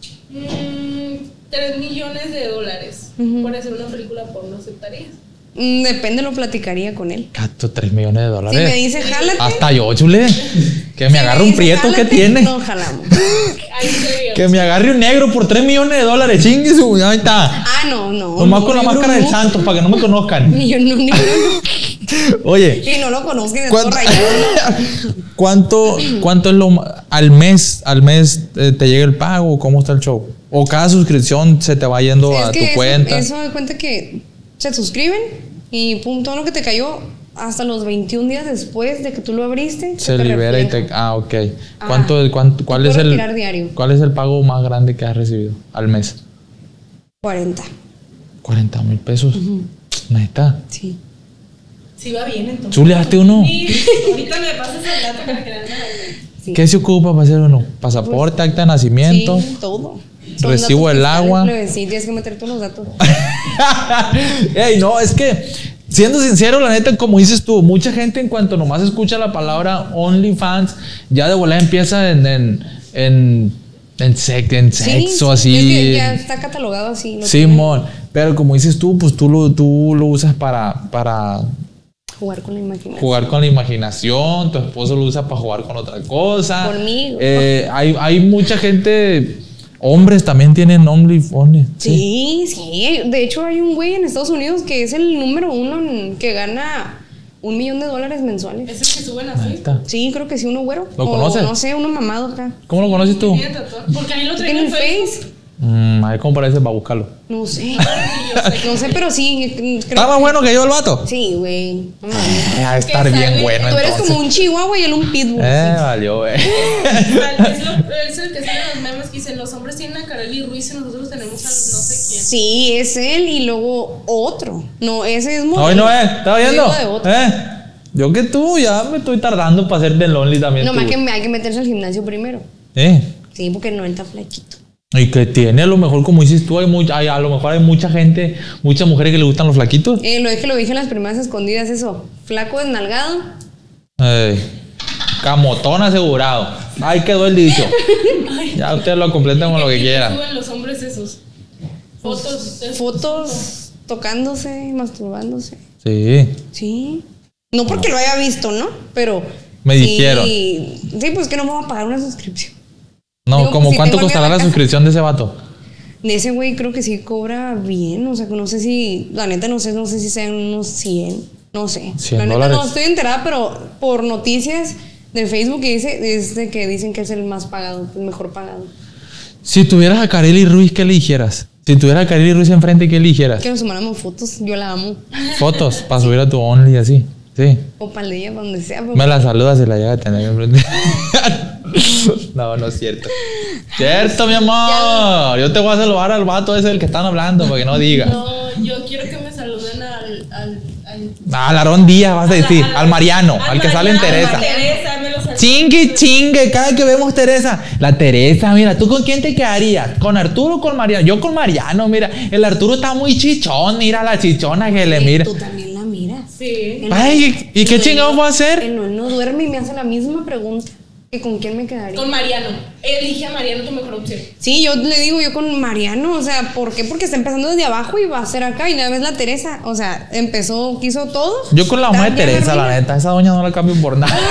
B: mm, tres millones de dólares
C: Ujú.
B: por hacer una película porno, ¿aceptarías?
C: Mm, Depende, lo platicaría con él.
A: Gato, tres millones de
C: Si
A: dólares.
C: me dice, jálate.
A: Hasta yo, chule. Que me
C: si
A: agarre
C: me
A: un
C: dice,
A: prieto que
C: "Jálate",
A: tiene.
C: No, jalamos.
B: Ahí sería.
A: Que me agarre un negro por tres millones de dólares. Chingue su. Ahí está.
C: Ah, no, no.
A: Nomás
C: no,
A: con la
C: yo
A: máscara
C: no,
A: del
C: no.
A: santo para que no me conozcan.
C: Y yo no, ni
A: Oye,
C: Y no lo conozco y de todo
A: ¿cuánto,
C: rayado.
A: ¿cuánto, cuánto es lo ma- al mes? ¿Al mes eh, te llega el pago? ¿Cómo está el show? ¿O cada suscripción se te va yendo
C: Es
A: a
C: que
A: tu
C: eso,
A: cuenta?
C: Eso de cuenta que se suscriben y pum, todo lo que te cayó hasta los veintiún días después de que tú lo abriste.
A: Se
C: te
A: libera y
C: refleja.
A: te. Ah, ok.
C: Ajá.
A: ¿Cuánto, cuánto, ¿Cuál
C: Tú
A: es
C: puedes
A: el
C: retirar diario.
A: cuál es el pago más grande que has recibido al mes?
C: cuarenta.
A: cuarenta mil pesos. Neta.
C: Sí.
B: Sí va bien entonces.
A: Chule, hazte uno.
B: Sí, ahorita me pasas el dato para que la vean.
C: Sí.
A: ¿Qué se ocupa para hacer uno? Pasaporte, acta de nacimiento.
C: Sí, todo. Son
A: Recibo
C: datos
A: del
C: fiscales,
A: agua.
C: plebe, Sí, tienes que meter todos los datos.
A: Ey, no, es que, siendo sincero, la neta, como dices tú, mucha gente en cuanto nomás escucha la palabra OnlyFans, ya de volada empieza en, en, en, en, sec- en
C: Sí,
A: sexo,
C: sí,
A: así.
C: es que ya está catalogado así. lo
A: Simón, pero como dices tú, pues tú lo, tú lo usas para, para
C: tienen. Jugar con la imaginación.
A: jugar con la imaginación, tu esposo lo usa para jugar con otra cosa.
C: Conmigo.
A: Eh, hay, hay mucha gente, hombres también tienen OnlyFans.
C: Sí, sí. De hecho, hay un güey en Estados Unidos que es el número uno en- que gana un millón de dólares mensuales.
B: Es el que suben
A: Ahí
B: así.
A: está.
C: Sí, creo que sí, uno güero.
A: ¿Lo
C: O
A: conoces?
C: No sé, uno mamado acá.
A: ¿Cómo lo conoces tú?
B: Tiene tatuaje. Porque ahí lo traen
C: Tiene
B: en
C: el
B: Facebook.
C: Face.
A: Mm, a ver cómo parece para buscarlo.
C: No sé. No sé, pero sí. Creo
A: ¿Está más
C: que-
A: bueno que yo el vato?
C: Sí, güey. No mames.
A: Eh, ha de estar
B: Que
A: bien
B: sale-
A: bueno
C: Tú eres
A: entonces.
C: como un chihuahua y él un pitbull.
A: Eh,
C: sí.
A: valió, güey.
B: Es, lo- es el que sale en los memes que dicen: los hombres tienen a Kareli Ruiz y nosotros tenemos a no sé quién.
C: Sí, es él y luego otro. No, ese es
A: Hoy no es, ¿estás viendo?
C: Digo de otro.
A: ¿Eh? Yo que tú ya me estoy tardando para hacer de lonely también.
C: No,
A: tú.
C: más que me- hay que meterse al gimnasio primero.
A: ¿Eh?
C: Sí, porque no está flaquito.
A: Y que tiene, a lo mejor, como dices tú, hay mucha, hay- a lo mejor hay mucha gente, muchas mujeres que le gustan los flaquitos.
C: Eh, lo es que lo dije en las primeras escondidas, eso. Flaco desnalgado.
A: Ey, camotón asegurado. Ahí quedó el dicho. Ya ustedes lo completan con lo que
B: ¿Y qué
A: quieran.
B: suben los hombres esos? Fotos. de-
C: Fotos tocándose, masturbándose.
A: Sí.
C: Sí. No porque lo haya visto, ¿no? Pero.
A: Me
C: sí,
A: dijeron.
C: Sí, pues que no me voy a pagar una suscripción.
A: No,
C: Digo,
A: como
C: pues, si
A: ¿cuánto
C: tengo
A: costará
C: alguien
A: la
C: en la
A: suscripción de ese vato?
C: De ese güey creo que sí cobra bien. O sea, que no sé si. La neta no sé, no sé si sean unos cien. No sé.
A: cien
C: la neta
A: dólares.
C: no estoy enterada, pero por noticias de Facebook que dice, es de que dicen que es el más pagado, el mejor pagado.
A: Si tuvieras a Kareli Ruiz, ¿qué le dijeras? Si tuvieras a Kareli Ruiz enfrente, ¿qué le dijeras?
C: Que nos tomáramos fotos, yo la amo.
A: Fotos para subir a tu Only y así. Sí.
C: O para el día, para donde sea.
A: Me la saludas y la llega a tener enfrente. No, no es cierto. Cierto, mi amor. Yo te voy a saludar al vato ese del que están hablando para que no diga.
B: No, yo quiero que me saluden al. al, al
A: Al Aarón Díaz vas a decir.
B: al-
A: Al Mariano. Al que sale en
B: Mariano,
A: Teresa.
B: a Teresa, me lo saludan.
A: Chingue, chingue, cada que vemos Teresa. La Teresa, mira, ¿tú con quién te quedarías? ¿Con Arturo o con Mariano? Yo con Mariano, mira. El Arturo está muy chichón, mira la chichona que le mira.
C: Tú también la miras.
B: Sí.
C: El-
A: Ay, ¿y qué
C: el
A: chingados
C: Noel-
A: va a hacer?
C: El Noel no duerme y me hace la misma pregunta. ¿Que con quién me quedaría?
B: Con Mariano. Elige a Mariano tu mejor opción.
C: Sí, yo le digo yo con Mariano, o sea, ¿por qué? Porque está empezando desde abajo y va a ser acá y nada más la Teresa, o sea, empezó, quiso todo.
A: Yo con la mamá de
C: Está bien
A: Teresa, la
C: arriba.
A: neta. Esa doña no la cambio por nada.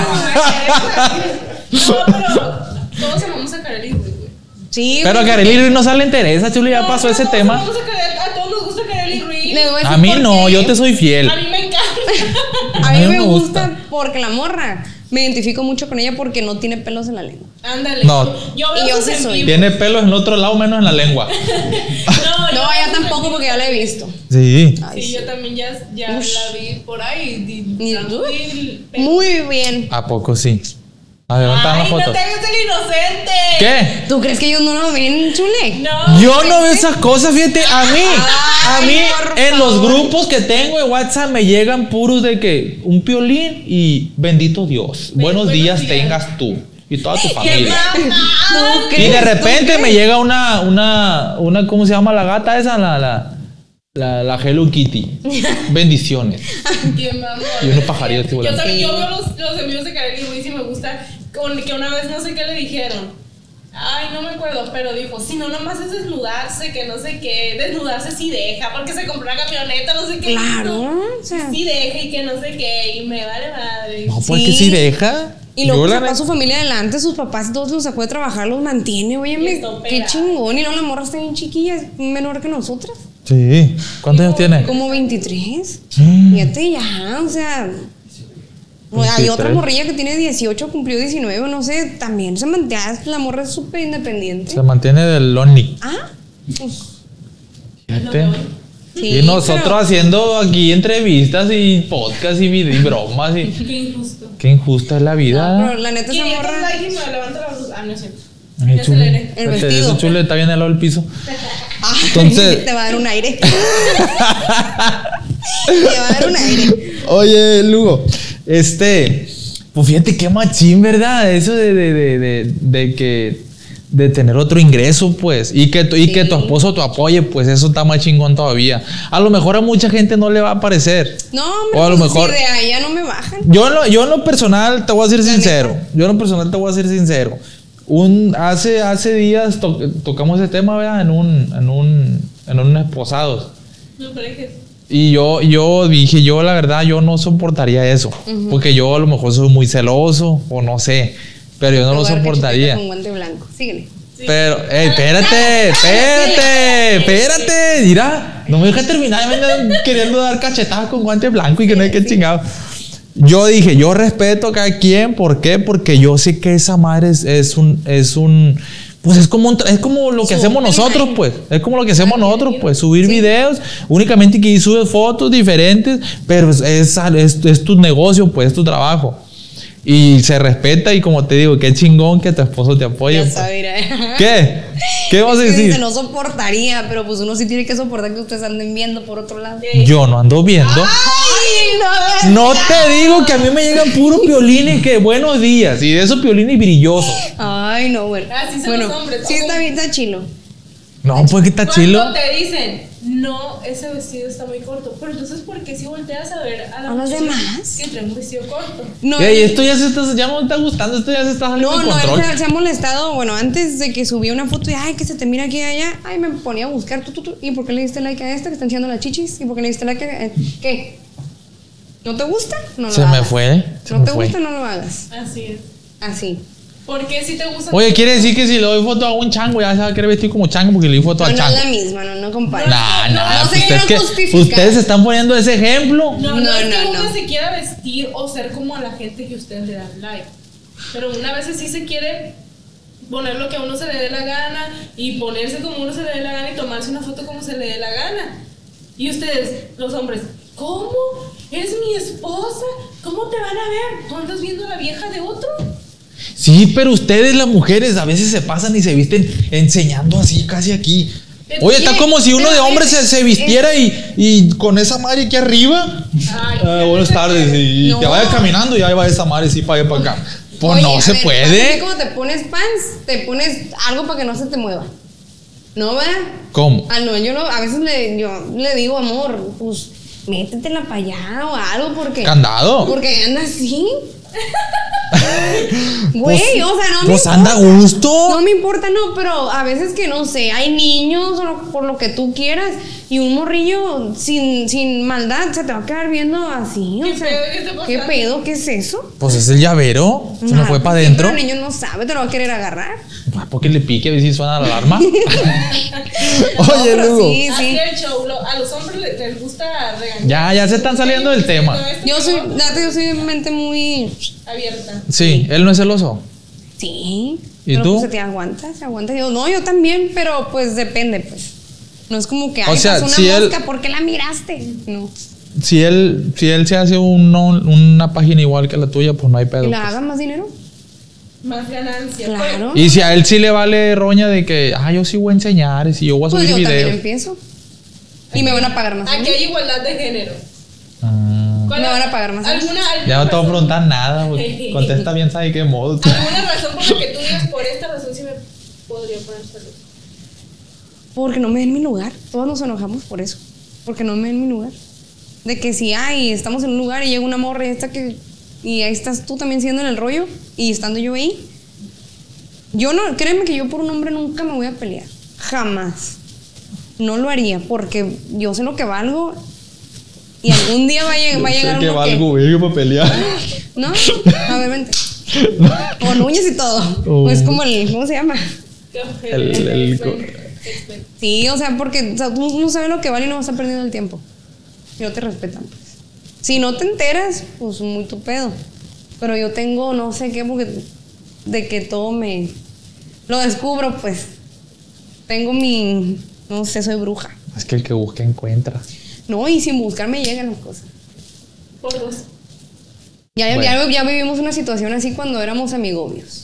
B: No, pero todos amamos a Kareli Ruiz, güey.
C: Sí,
A: Pero
C: güey,
A: Kareli Ruiz no sale en Teresa, Chuli, ya
B: No,
A: pasó
B: pero
A: ese
B: todos
A: tema.
B: amamos a Kareli- a todos nos gusta Kareli Ruiz.
C: les voy a decir
A: A mí
C: por
A: no,
C: qué.
A: yo te soy fiel.
B: A mí me encanta.
C: A mí
A: A mí
C: me
A: me
C: gusta,
A: gusta.
C: porque la morra, me identifico mucho con ella porque no tiene pelos en la lengua.
B: Ándale.
A: No.
B: Yo veo
C: Y yo
B: sus
C: sí
B: en
C: soy.
B: vivo.
A: Tiene pelos en otro lado, menos en la lengua.
B: No,
C: No,
B: yo
C: ella
B: veo sus
C: tampoco
B: en
C: porque
B: vivo.
C: ya la he visto.
A: Sí.
C: Ay,
B: Sí,
C: sí.
B: yo también ya, ya
C: Ush.
B: la vi por ahí. di-
C: Y-
B: está muy-
C: Muy bien.
A: ¿A poco sí? A ver, ¿dónde están las
B: Ay, no
A: fotos?
B: te hagas el inocente.
A: ¿Qué?
C: ¿Tú crees que ellos no lo ven, chule?
B: No.
A: Yo no veo esas cosas, fíjate, a mí, a
C: Ay,
A: mí
C: por
A: en los
C: favor.
A: grupos que tengo de WhatsApp me llegan puros de que un piolín y bendito Dios, buenos
B: buenos
A: días
B: días.
A: tengas tú y toda tu
B: ¡Qué
A: familia.
B: mamá!
C: ¿Tú
A: Y
C: crees?
A: de
C: ¿Tú
A: repente
C: crees?
A: me llega una, una, una, ¿cómo se llama la gata esa? La, la, la, la Hello Kitty. Bendiciones.
B: ¡Qué mamá!
A: Y unos pajarillos que
B: Yo
A: vuelan.
B: también, yo veo los, los envíos de Kareli Ruiz y me gusta con, que una vez no sé qué le dijeron. Ay, no me acuerdo, pero dijo, si no, nomás es desnudarse, que no sé qué, desnudarse sí deja, porque se compró una camioneta, no sé qué.
C: Claro,
B: hizo.
C: o sea.
B: Sí deja y que no sé qué, y me vale madre.
A: No, pues
C: Sí.
A: que sí deja.
C: Y luego
A: Yo la
C: sacó a
A: neta-
C: su familia adelante, sus papás todos los sacó de trabajar, los mantiene,
B: Y
C: óyeme,
B: está
C: qué
B: operada.
C: chingón. Y no, la morra está bien chiquilla, es menor que nosotras.
A: Sí. ¿Cuántos años tiene?
C: Como veintitrés.
A: Mm.
C: Fíjate ya, o sea. o Hay
A: veintitrés.
C: otra morrilla que tiene dieciocho, cumplió diecinueve, no sé, también se mantiene, la morra es súper independiente.
A: Se mantiene del lonely.
C: Ah, pues,
A: Fíjate.
C: sí,
A: Y nosotros
C: pero-
A: haciendo aquí entrevistas y podcasts y, video y bromas. Y...
B: Qué injusto.
A: Qué injusta es la vida.
C: pero la neta esa
B: quinientos
C: morra.
B: likes y me levanta la luz. Ah, no es cierto.
A: Ay,
B: Ya
A: chule.
B: aceleré.
C: El
A: Espérate,
C: vestido.
A: Ese chule está bien helado el piso.
C: Ah,
A: Entonces-
C: te va a dar un aire. te va a dar un aire.
A: Oye, Lugo, este, pues fíjate qué machín, ¿verdad? Eso de, de, de, de, de que de tener otro ingreso, pues, y que, tu- y
C: Sí.
A: que tu esposo te apoye, pues eso está más chingón todavía. A lo mejor a mucha gente no le va a parecer.
C: No, hombre,
A: O a lo
C: pues,
A: mejor-
C: si de allá no me bajan.
A: Yo en lo, yo en lo personal te voy a ser sincero. Yo en lo personal te voy a ser sincero. Un, hace, hace días to- tocamos ese tema, ¿verdad? En un, en un, en un esposados.
B: No parejes.
A: Y yo, yo dije, yo la verdad, yo no soportaría eso. Porque yo a lo mejor soy muy celoso o no sé. Pero yo no lo
C: Te voy a dar
A: soportaría.
C: cachetita con guante blanco. Síguele.
A: Pero, ey, espérate, espérate, espérate. Mira, no me deja terminar. Me andan queriendo dar cachetadas con guante blanco y que no hay que chingado. Yo dije, yo respeto a cada quien. ¿Por qué? Porque yo sé que esa madre es, es un, es un, pues es como, un tra- es como lo que
C: Su
A: hacemos nosotros,
C: imagen.
A: pues. Es como lo que hacemos
B: Ah,
A: nosotros,
B: bien.
A: pues. Subir
C: Sí.
A: videos, únicamente que subes fotos diferentes, pero es, es, es- es tu negocio, pues, es tu trabajo. Y se respeta y como te digo, qué chingón que tu esposo te apoye.
C: Ya
A: pues.
C: sabes, mira.
A: ¿Qué? ¿Qué vas a
C: Es que
A: decir?
C: dice, no soportaría, pero pues uno sí tiene que soportar que ustedes anden viendo por otro lado.
A: Yo no ando viendo.
C: Ay,
A: No te digo que a mí me llegan puros piolines que buenos días. Y de esos piolines brillosos.
C: Ay, no, bueno.
B: Así son
C: bueno,
B: los hombres,
C: sí
B: ¿no?
C: está bien, está chilo.
A: No, pues que está
B: Cuando
A: chilo.
B: te dicen, no, ese vestido está muy corto. Pero entonces, ¿por qué si volteas a ver a, la
C: ¿A los
B: muchacha
C: demás?
B: que trae un vestido corto?
C: No,
A: Ey, esto ya se está, ya me está gustando, esto ya se está saliendo
C: no,
A: de
C: no,
A: control.
C: él se, se ha molestado. Bueno, antes de que subía una foto y ay, que se te mira aquí y allá, ay, me ponía a buscar. Tu, tu, tu, ¿Y por qué le diste like a esta que está enseñando las chichis? ¿Y por qué le diste like a eh, qué? ¿No te gusta? No lo
A: Se
C: hagas.
A: me fue. Se
C: ¿No
A: me
C: te
A: fue.
C: gusta? No lo hagas.
B: Así es.
C: Así.
B: ¿Por qué si te gusta?
A: Oye, quiere decir que si le doy foto a un chango, ya se va a querer vestir como chango porque le di foto
C: No,
A: al
C: no es
A: chango.
C: la misma, no, no compara.
A: Nah, nah,
C: No se
A: pues
C: quieren
A: es que
C: justificar.
A: ustedes están poniendo ese ejemplo.
B: No, no,
C: No,
B: es que
C: no,
B: uno
C: no.
B: se quiera vestir o ser como a la gente que ustedes le dan like. Pero una vez sí se quiere poner lo que a uno se le dé la gana y ponerse como uno se le dé la gana y tomarse una foto como se le dé la gana. Y ustedes, los hombres, ¿cómo? ¿Es mi esposa? ¿Cómo te van a ver? ¿Tú andas viendo a la vieja de otro?
A: Sí, pero ustedes las mujeres a veces se pasan y se visten enseñando así, casi aquí. Oye, está como si uno de hombre se, se vistiera y, y con esa madre aquí arriba.
B: Ay,
A: Ah, buenas tardes. Y, y
C: No.
A: que vaya caminando y ahí va esa madre así para allá para acá. Pues
C: Oye,
A: no
C: a
A: se
C: ver,
A: puede.
C: así como te pones pants, te pones algo para que no se te mueva. ¿No, verdad?
A: ¿Cómo?
C: Ah, no, yo no, a veces le, yo le digo, amor, pues métetela para allá o algo porque.
A: ¿Candado?
C: Porque anda así. Güey,
A: Pues-
C: o sea, no me
A: Pues
C: importa.
A: anda a gusto.
C: No me importa, no, pero a veces que no sé, hay niños o lo- por lo que tú quieras y un morrillo sin, sin maldad se te va a quedar viendo así.
B: ¿Qué
C: o sea,
B: pedo? ¿Qué está
C: ¿qué
B: pasando?
C: pedo? ¿Qué es eso?
A: Pues es el llavero. Se me
C: Ah,
A: fue para
C: pues sí,
A: adentro.
C: pero el niño no sabe, te lo va a querer agarrar.
A: Ah, porque le pique a ver si suena la alarma.
C: No,
A: Oye,
C: pero
A: Lugo.
C: sí,
B: Así
C: sí.
B: el show. lo- a los hombres les, les gusta regañar.
A: Ya, ya se están saliendo del tema.
C: Yo soy, date, yo soy de mente muy.
B: abierta.
A: Sí, él no es celoso.
C: Sí.
A: ¿Y
C: pero
A: tú?
C: Pues se te aguanta, se aguanta. Yo, no, yo también, pero pues depende, pues. No es como que,
A: O
C: ay,
A: sea,
C: pasó una
A: si él-
C: mosca, ¿por qué la miraste? No.
A: Si él, si él se hace uno- una página igual que la tuya, pues no hay pedo.
C: ¿Y le
A: pues.
C: haga más dinero?
B: Más ganancias.
C: Claro.
A: Y si a él sí le vale roña de que, ah, yo sí voy a enseñar, y si yo voy a
C: Pues
A: subir
C: yo también
A: videos.
C: empiezo. Y me van a pagar más. a mí.
B: Aquí hay igualdad de género.
A: Ah,
B: ¿Cuál-
C: Me van a pagar más a mí.
B: ¿Alguna, alguna
A: ya no te voy a
B: razón-
A: preguntar nada, porque contesta bien, sabe qué modo.
B: ¿Alguna razón por la que tú digas por esta razón sí me podría poner celoso?
C: Porque no me den mi lugar. Todos nos enojamos por eso. Porque no me den mi lugar. De que si, ay, estamos en un lugar y llega una morra y esta que. Y ahí estás tú también siendo en el rollo y estando yo ahí. Yo no, créeme que yo por un hombre nunca me voy a pelear. Jamás. No lo haría porque yo sé lo que valgo y algún día va a, lleg- va a llegar uno que.
A: verga para pelear.
C: No, a ver, vente. Con uñas y todo.
A: Oh.
C: Pues como el, ¿cómo se llama?
A: El- el-
B: Explain.
C: Sí, o sea, porque o sea, tú no sabes lo que vale y no vas a estar perdiendo el tiempo. Y no te respetan, pues. Si no te enteras, pues muy tu pedo. Pero yo tengo no sé qué, porque de que todo me. Lo descubro, pues. Tengo mi. No sé, soy bruja.
A: Es que el que busca encuentra.
C: No, y sin buscar me llegan las cosas.
B: Por dos.
C: Ya,
A: Bueno.
C: ya, ya vivimos una situación así cuando éramos amigobios.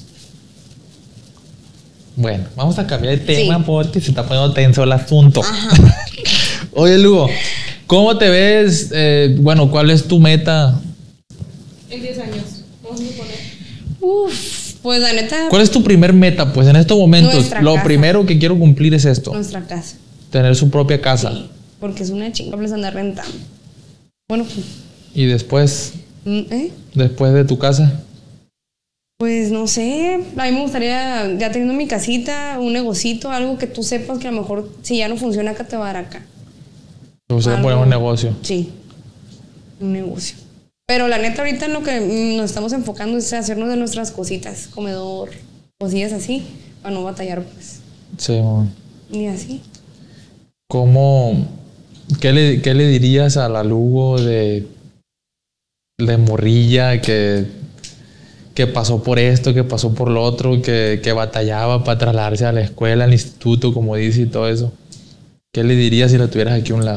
A: Bueno, vamos a cambiar de tema
C: Sí.
A: porque se está poniendo tenso el asunto.
C: Ajá.
A: Oye, Lugo, ¿cómo te ves? Eh, bueno, ¿cuál es tu meta?
B: En diez años. Vamos a poner.
C: Uf, pues la neta,
A: ¿Cuál es tu primer meta? Pues en estos momentos,
C: Nuestra
A: lo
C: casa.
A: primero que quiero cumplir es esto:
C: nuestra casa.
A: tener su propia casa.
C: Sí, porque es una chinga pues andar rentando. Bueno, pues,
A: Y después,
C: mm, ¿eh?
A: después de tu casa,
C: Pues no sé, a mí me gustaría, ya teniendo mi casita, un negocito, algo que tú sepas que a lo mejor si ya no funciona acá te va a dar acá.
A: te gustaría
C: Algo.
A: poner un negocio.
C: Sí, un negocio. Pero la neta ahorita en lo que mm, nos estamos enfocando es hacernos de nuestras cositas, comedor, cosillas así, para no batallar pues,
A: Sí, man.
C: ni así.
A: ¿Cómo, qué le, qué le dirías a la Lugo de, de morrilla que, que pasó por esto, que pasó por lo otro, que, que batallaba para trasladarse a la escuela, al instituto, como dice, y todo eso. ¿Qué le dirías si la tuvieras aquí a un lado?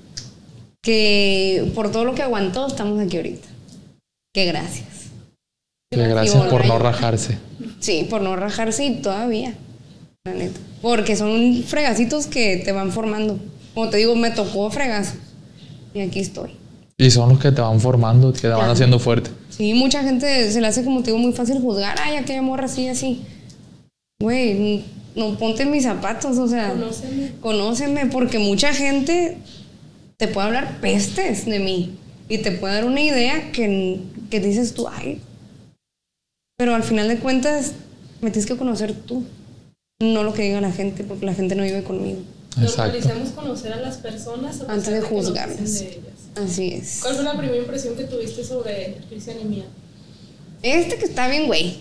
C: Que por todo lo que aguantó, estamos aquí ahorita. Que gracias.
A: Que gracias por no rajarse.
C: Sí, por no rajarse y todavía, la neta. Porque son fregacitos que te van formando. Como te digo, me tocó fregazo. Y aquí estoy.
A: Y son los que te van formando, que te van
C: Claro.
A: haciendo fuerte.
C: Sí, mucha gente se le hace, como te digo, muy fácil juzgar. Ay, aquella morra así, así. Güey, no ponte en mis zapatos, o sea.
B: Conóceme.
C: Conóceme, porque mucha gente te puede hablar pestes de mí. Y te puede dar una idea que, que dices tú, ay. Pero al final de cuentas, me tienes que conocer tú. No lo que diga la gente, porque la gente no vive conmigo.
A: Exacto.
B: Normalicemos conocer a las personas a pesar
C: Antes de
B: que no
C: juzgarlas.
B: piensen de ellas.
C: Así es.
B: ¿Cuál fue la primera impresión que tuviste sobre Cristian y Mía?
C: Este que está bien, güey.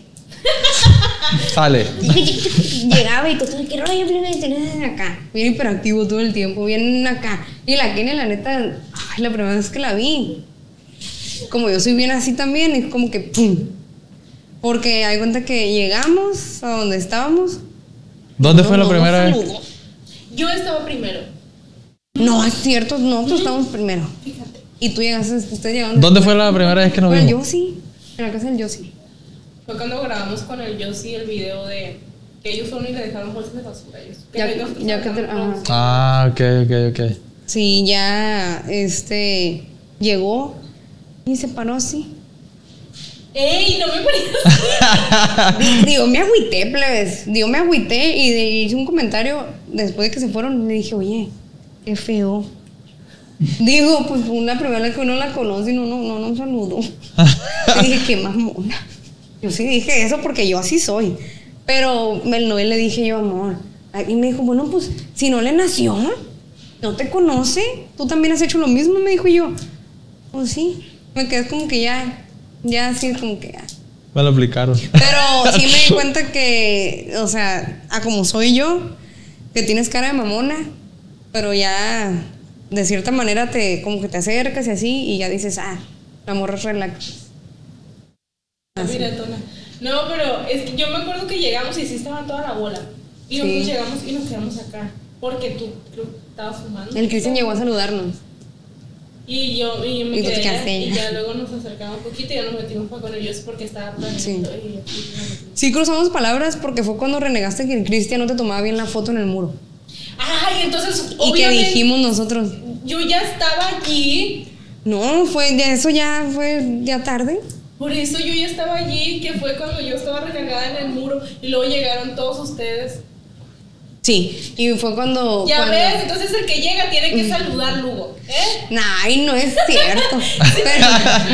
A: Sale.
C: Llegaba y todo, ¿qué rollo? Acá. Bien hiperactivo todo el tiempo, bien acá. Y la Kenia, la neta, ay, la primera vez que la vi, como yo soy bien así también, es como que pum. Porque hay cuenta que llegamos a donde estábamos.
A: ¿Dónde
C: no,
A: fue la
C: no, no
A: primera vez?
C: saludó.
B: Yo estaba primero.
C: No, es cierto, nosotros estábamos primero.
B: Fíjate.
C: Y tú llegaste, ustedes llegaron.
A: ¿Dónde fue la primera vez que nos
C: Fue el
A: vimos?
C: Yossi, en la casa del Yossi.
B: Fue cuando grabamos con el Yossi el video de que ellos fueron y le dejaron bolsas de basura a ellos. Que
C: Ya-
B: ahí nosotros
C: ya que te-
B: sacamos
C: ajá.
A: Ah, ok, ok, ok.
C: Sí, ya, este, llegó y se paró así.
B: ¡Ey! No me ponías.
C: Digo, me agüité, plebes. Digo, me agüité y de- hice un comentario después de que se fueron. Le dije, oye, qué feo. Digo, pues una primera vez que uno la conoce y no, no, no nos saludó. Le dije, qué mamona. Yo sí dije eso porque yo así soy. Pero el Noel le dije yo, amor. Y me dijo, bueno, pues si no le nació, no te conoce. Tú también has hecho lo mismo, me dijo yo. Pues sí. Me quedé como que ya, ya así como que ya.
A: Me lo aplicaron.
C: Pero sí me di cuenta que, o sea, a como soy yo, que tienes cara de mamona, pero ya de cierta manera te como que te acercas y así y ya dices, ah, la morra es relax. Así.
B: Mira, Tona. No, pero es que yo me acuerdo que llegamos y sí estaba toda la bola. Y
C: Sí.
B: nosotros llegamos y nos quedamos acá. Porque tú, tú estabas fumando.
C: El Cristian llegó a saludarnos.
B: Y yo, y yo me
C: Y tú te
B: quedé
C: quedaste
B: allá, y
C: allá.
B: ya luego nos acercamos un poquito y ya nos metimos para con ellos porque estaba planeando y, y nos metimos.
C: Sí cruzamos palabras porque fue cuando renegaste que el Cristian no te tomaba bien la foto en el muro.
B: Ay, entonces,
C: Y que
B: obviamente,
C: dijimos nosotros,
B: yo ya estaba aquí.
C: no, fue, ya eso ya fue ya tarde.
B: Por eso yo ya estaba allí, que fue cuando yo estaba recargada en el muro y luego llegaron todos ustedes.
C: Sí, y fue cuando...
B: Ya
C: cuando-
B: ves, entonces el que llega tiene que saludar Lugo, ¿eh?
C: Nah, y no es cierto. Pero,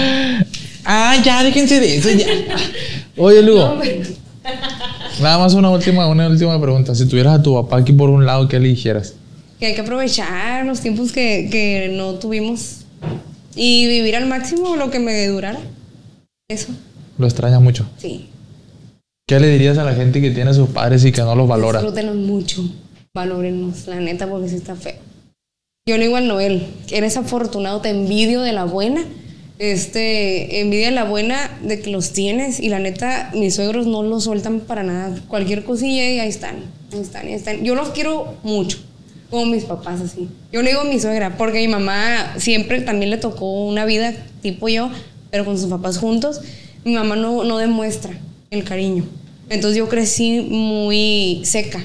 A: Ah, ya, déjense de eso, ya. Oye, Lugo,
C: no, pero-
A: nada más una última, una última pregunta. Si tuvieras a tu papá aquí por un lado, ¿qué le dijeras?
C: que hay que aprovechar los tiempos que, que no tuvimos y vivir al máximo lo que me durara. Eso,
A: Lo extraña mucho.
C: sí.
A: ¿Qué le dirías a la gente que tiene a sus padres y que no los valora?
C: Disfrútenos mucho, valórennos, la neta, porque sí está feo. Yo le digo al Noel, eres afortunado, te envidio de la buena. Este, envidia de la buena de que los tienes y la neta, mis suegros no los sueltan para nada. Cualquier cosilla y ahí están, ahí están, ahí están. Yo los quiero mucho, como mis papás así. Yo le digo a mi suegra, porque mi mamá siempre también le tocó una vida tipo yo, pero con sus papás juntos. Mi mamá no, no demuestra el cariño. Entonces yo crecí muy seca.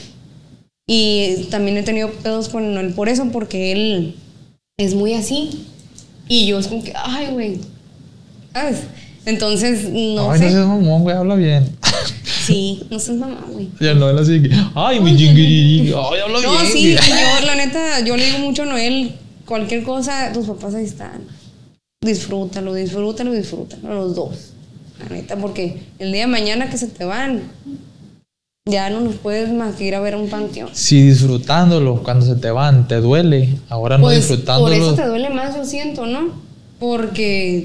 C: Y también he tenido pedos con él por eso, porque él es muy así. Y yo es como que, ay, güey, ¿sabes? Entonces, no
A: Ay,
C: sé.
A: no seas mamón, güey, habla bien.
C: Sí, no seas mamá, güey.
A: Y el Noel así que, ay, mi jingui, ay, habla bien.
C: No, sí, yo, la neta, yo le digo mucho a Noel, cualquier cosa, tus papás ahí están. Disfrútalo, disfrútalo, disfrútalo, los dos. La neta, porque el día de mañana que se te van, ya no nos puedes más que ir a ver a un panteón.
A: Si disfrutándolo cuando se te van te duele, ahora no
C: Pues por
A: disfrutándolo.
C: eso te duele más, yo siento, ¿no? Porque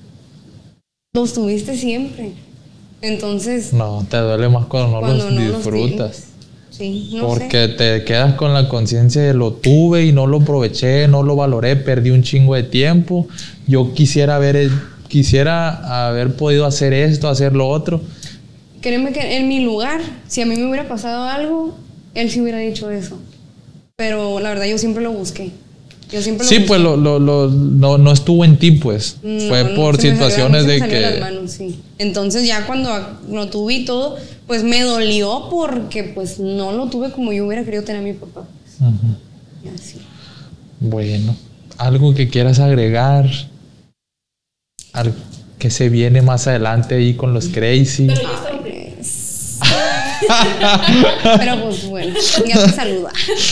C: los tuviste siempre. Entonces,
A: No, te duele más cuando no
C: cuando
A: los
C: no los
A: disfrutas.
C: tienes. Sí, no
A: porque
C: sé.
A: te quedas con la conciencia de lo tuve y no lo aproveché, no lo valoré, perdí un chingo de tiempo. Yo quisiera haber quisiera haber podido hacer esto, hacer lo otro.
C: Créeme que en mi lugar, si a mí me hubiera pasado algo, él sí hubiera dicho eso. Pero la verdad yo siempre lo busqué. Yo siempre lo
A: sí,
C: busqué.
A: pues lo, lo, lo, no, no estuvo en ti, pues.
C: No,
A: Fue
C: no,
A: por
C: se me
A: situaciones
C: salió- se me
A: de
C: salió
A: que...
C: las manos, sí. Entonces ya cuando lo tuve y todo, pues me dolió porque pues no lo tuve como yo hubiera querido tener a mi papá.
A: Ujú.
C: Y así.
A: Bueno, algo que quieras agregar, algo que se viene más adelante ahí con los Crazy.
B: Pero yo estaba
C: Ay, pues. Pero pues bueno, ya te saluda.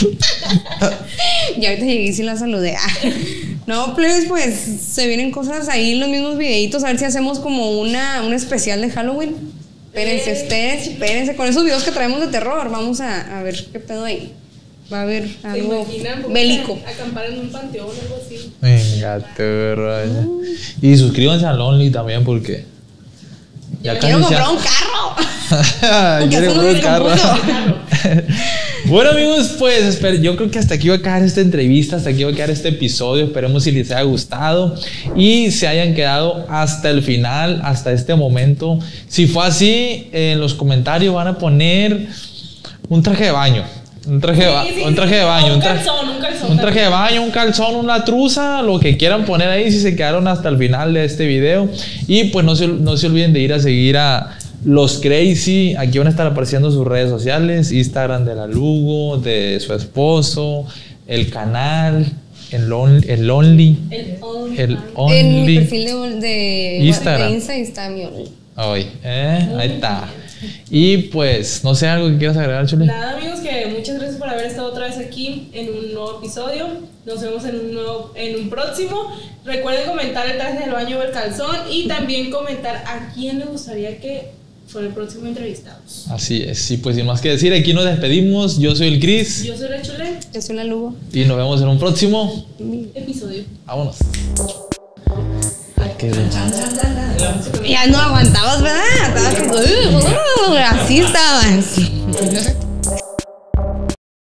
C: Ya ahorita llegué y sí la saludé. No, pues, pues se vienen cosas ahí, los mismos videitos, a ver si hacemos como una, un especial de Halloween. Espérense, ustedes, espérense, con esos videos que traemos de terror, vamos a, a ver qué pedo hay. Va a haber
B: ¿Se
C: algo
B: imaginan? Vamos
C: bélico.
B: a acampar en un panteón o algo así.
A: Venga, te raya. Y suscríbanse al Only también porque ya
C: Quiero
A: casi se-
C: comprar un carro.
A: Quiere
C: Ya se
A: comprar
C: nos
A: un carro.
C: descompuso.
A: Bueno, amigos, pues espero, yo creo que hasta aquí va a quedar esta entrevista, hasta aquí va a quedar este episodio. Esperemos si les haya gustado y se hayan quedado hasta el final, hasta este momento. Si fue así, en los comentarios van a poner un traje de baño. Un traje, de ba-
B: Sí, sí,
A: un traje de
B: sí.
A: baño,
B: Un
A: un, tra-
B: calzón, un calzón
A: un traje de
B: también.
A: baño, un calzón, una truza, lo que quieran poner ahí si se quedaron hasta el final de este video. Y pues no se, no se olviden de ir a seguir a Los Crazy. Aquí van a estar apareciendo sus redes sociales, Instagram de la Lugo, de su esposo, el canal, el, on, el Only,
B: El on-
A: el
C: En mi
A: Only.
C: perfil de, de
A: Instagram.
C: de Insta está mi Only.
A: Ay, eh, ahí está. Y pues, no sé, algo que quieras agregar, Chule.
B: Nada, amigos, que muchas gracias por haber estado otra vez aquí en un nuevo episodio. Nos vemos en un, nuevo, en un próximo. Recuerden comentar el traje del baño o el calzón y también comentar a quién les gustaría que fuera el próximo entrevistados.
A: Así es, y pues sin más que decir, aquí nos despedimos. Yo soy el Chris
B: Yo soy la Chule.
C: Yo soy la Lugo.
A: y nos vemos en un próximo.
B: Episodio.
A: Vámonos. Qué bien.
C: Ya no aguantabas, ¿verdad? Estabas como, "Uh, uh", así estabas.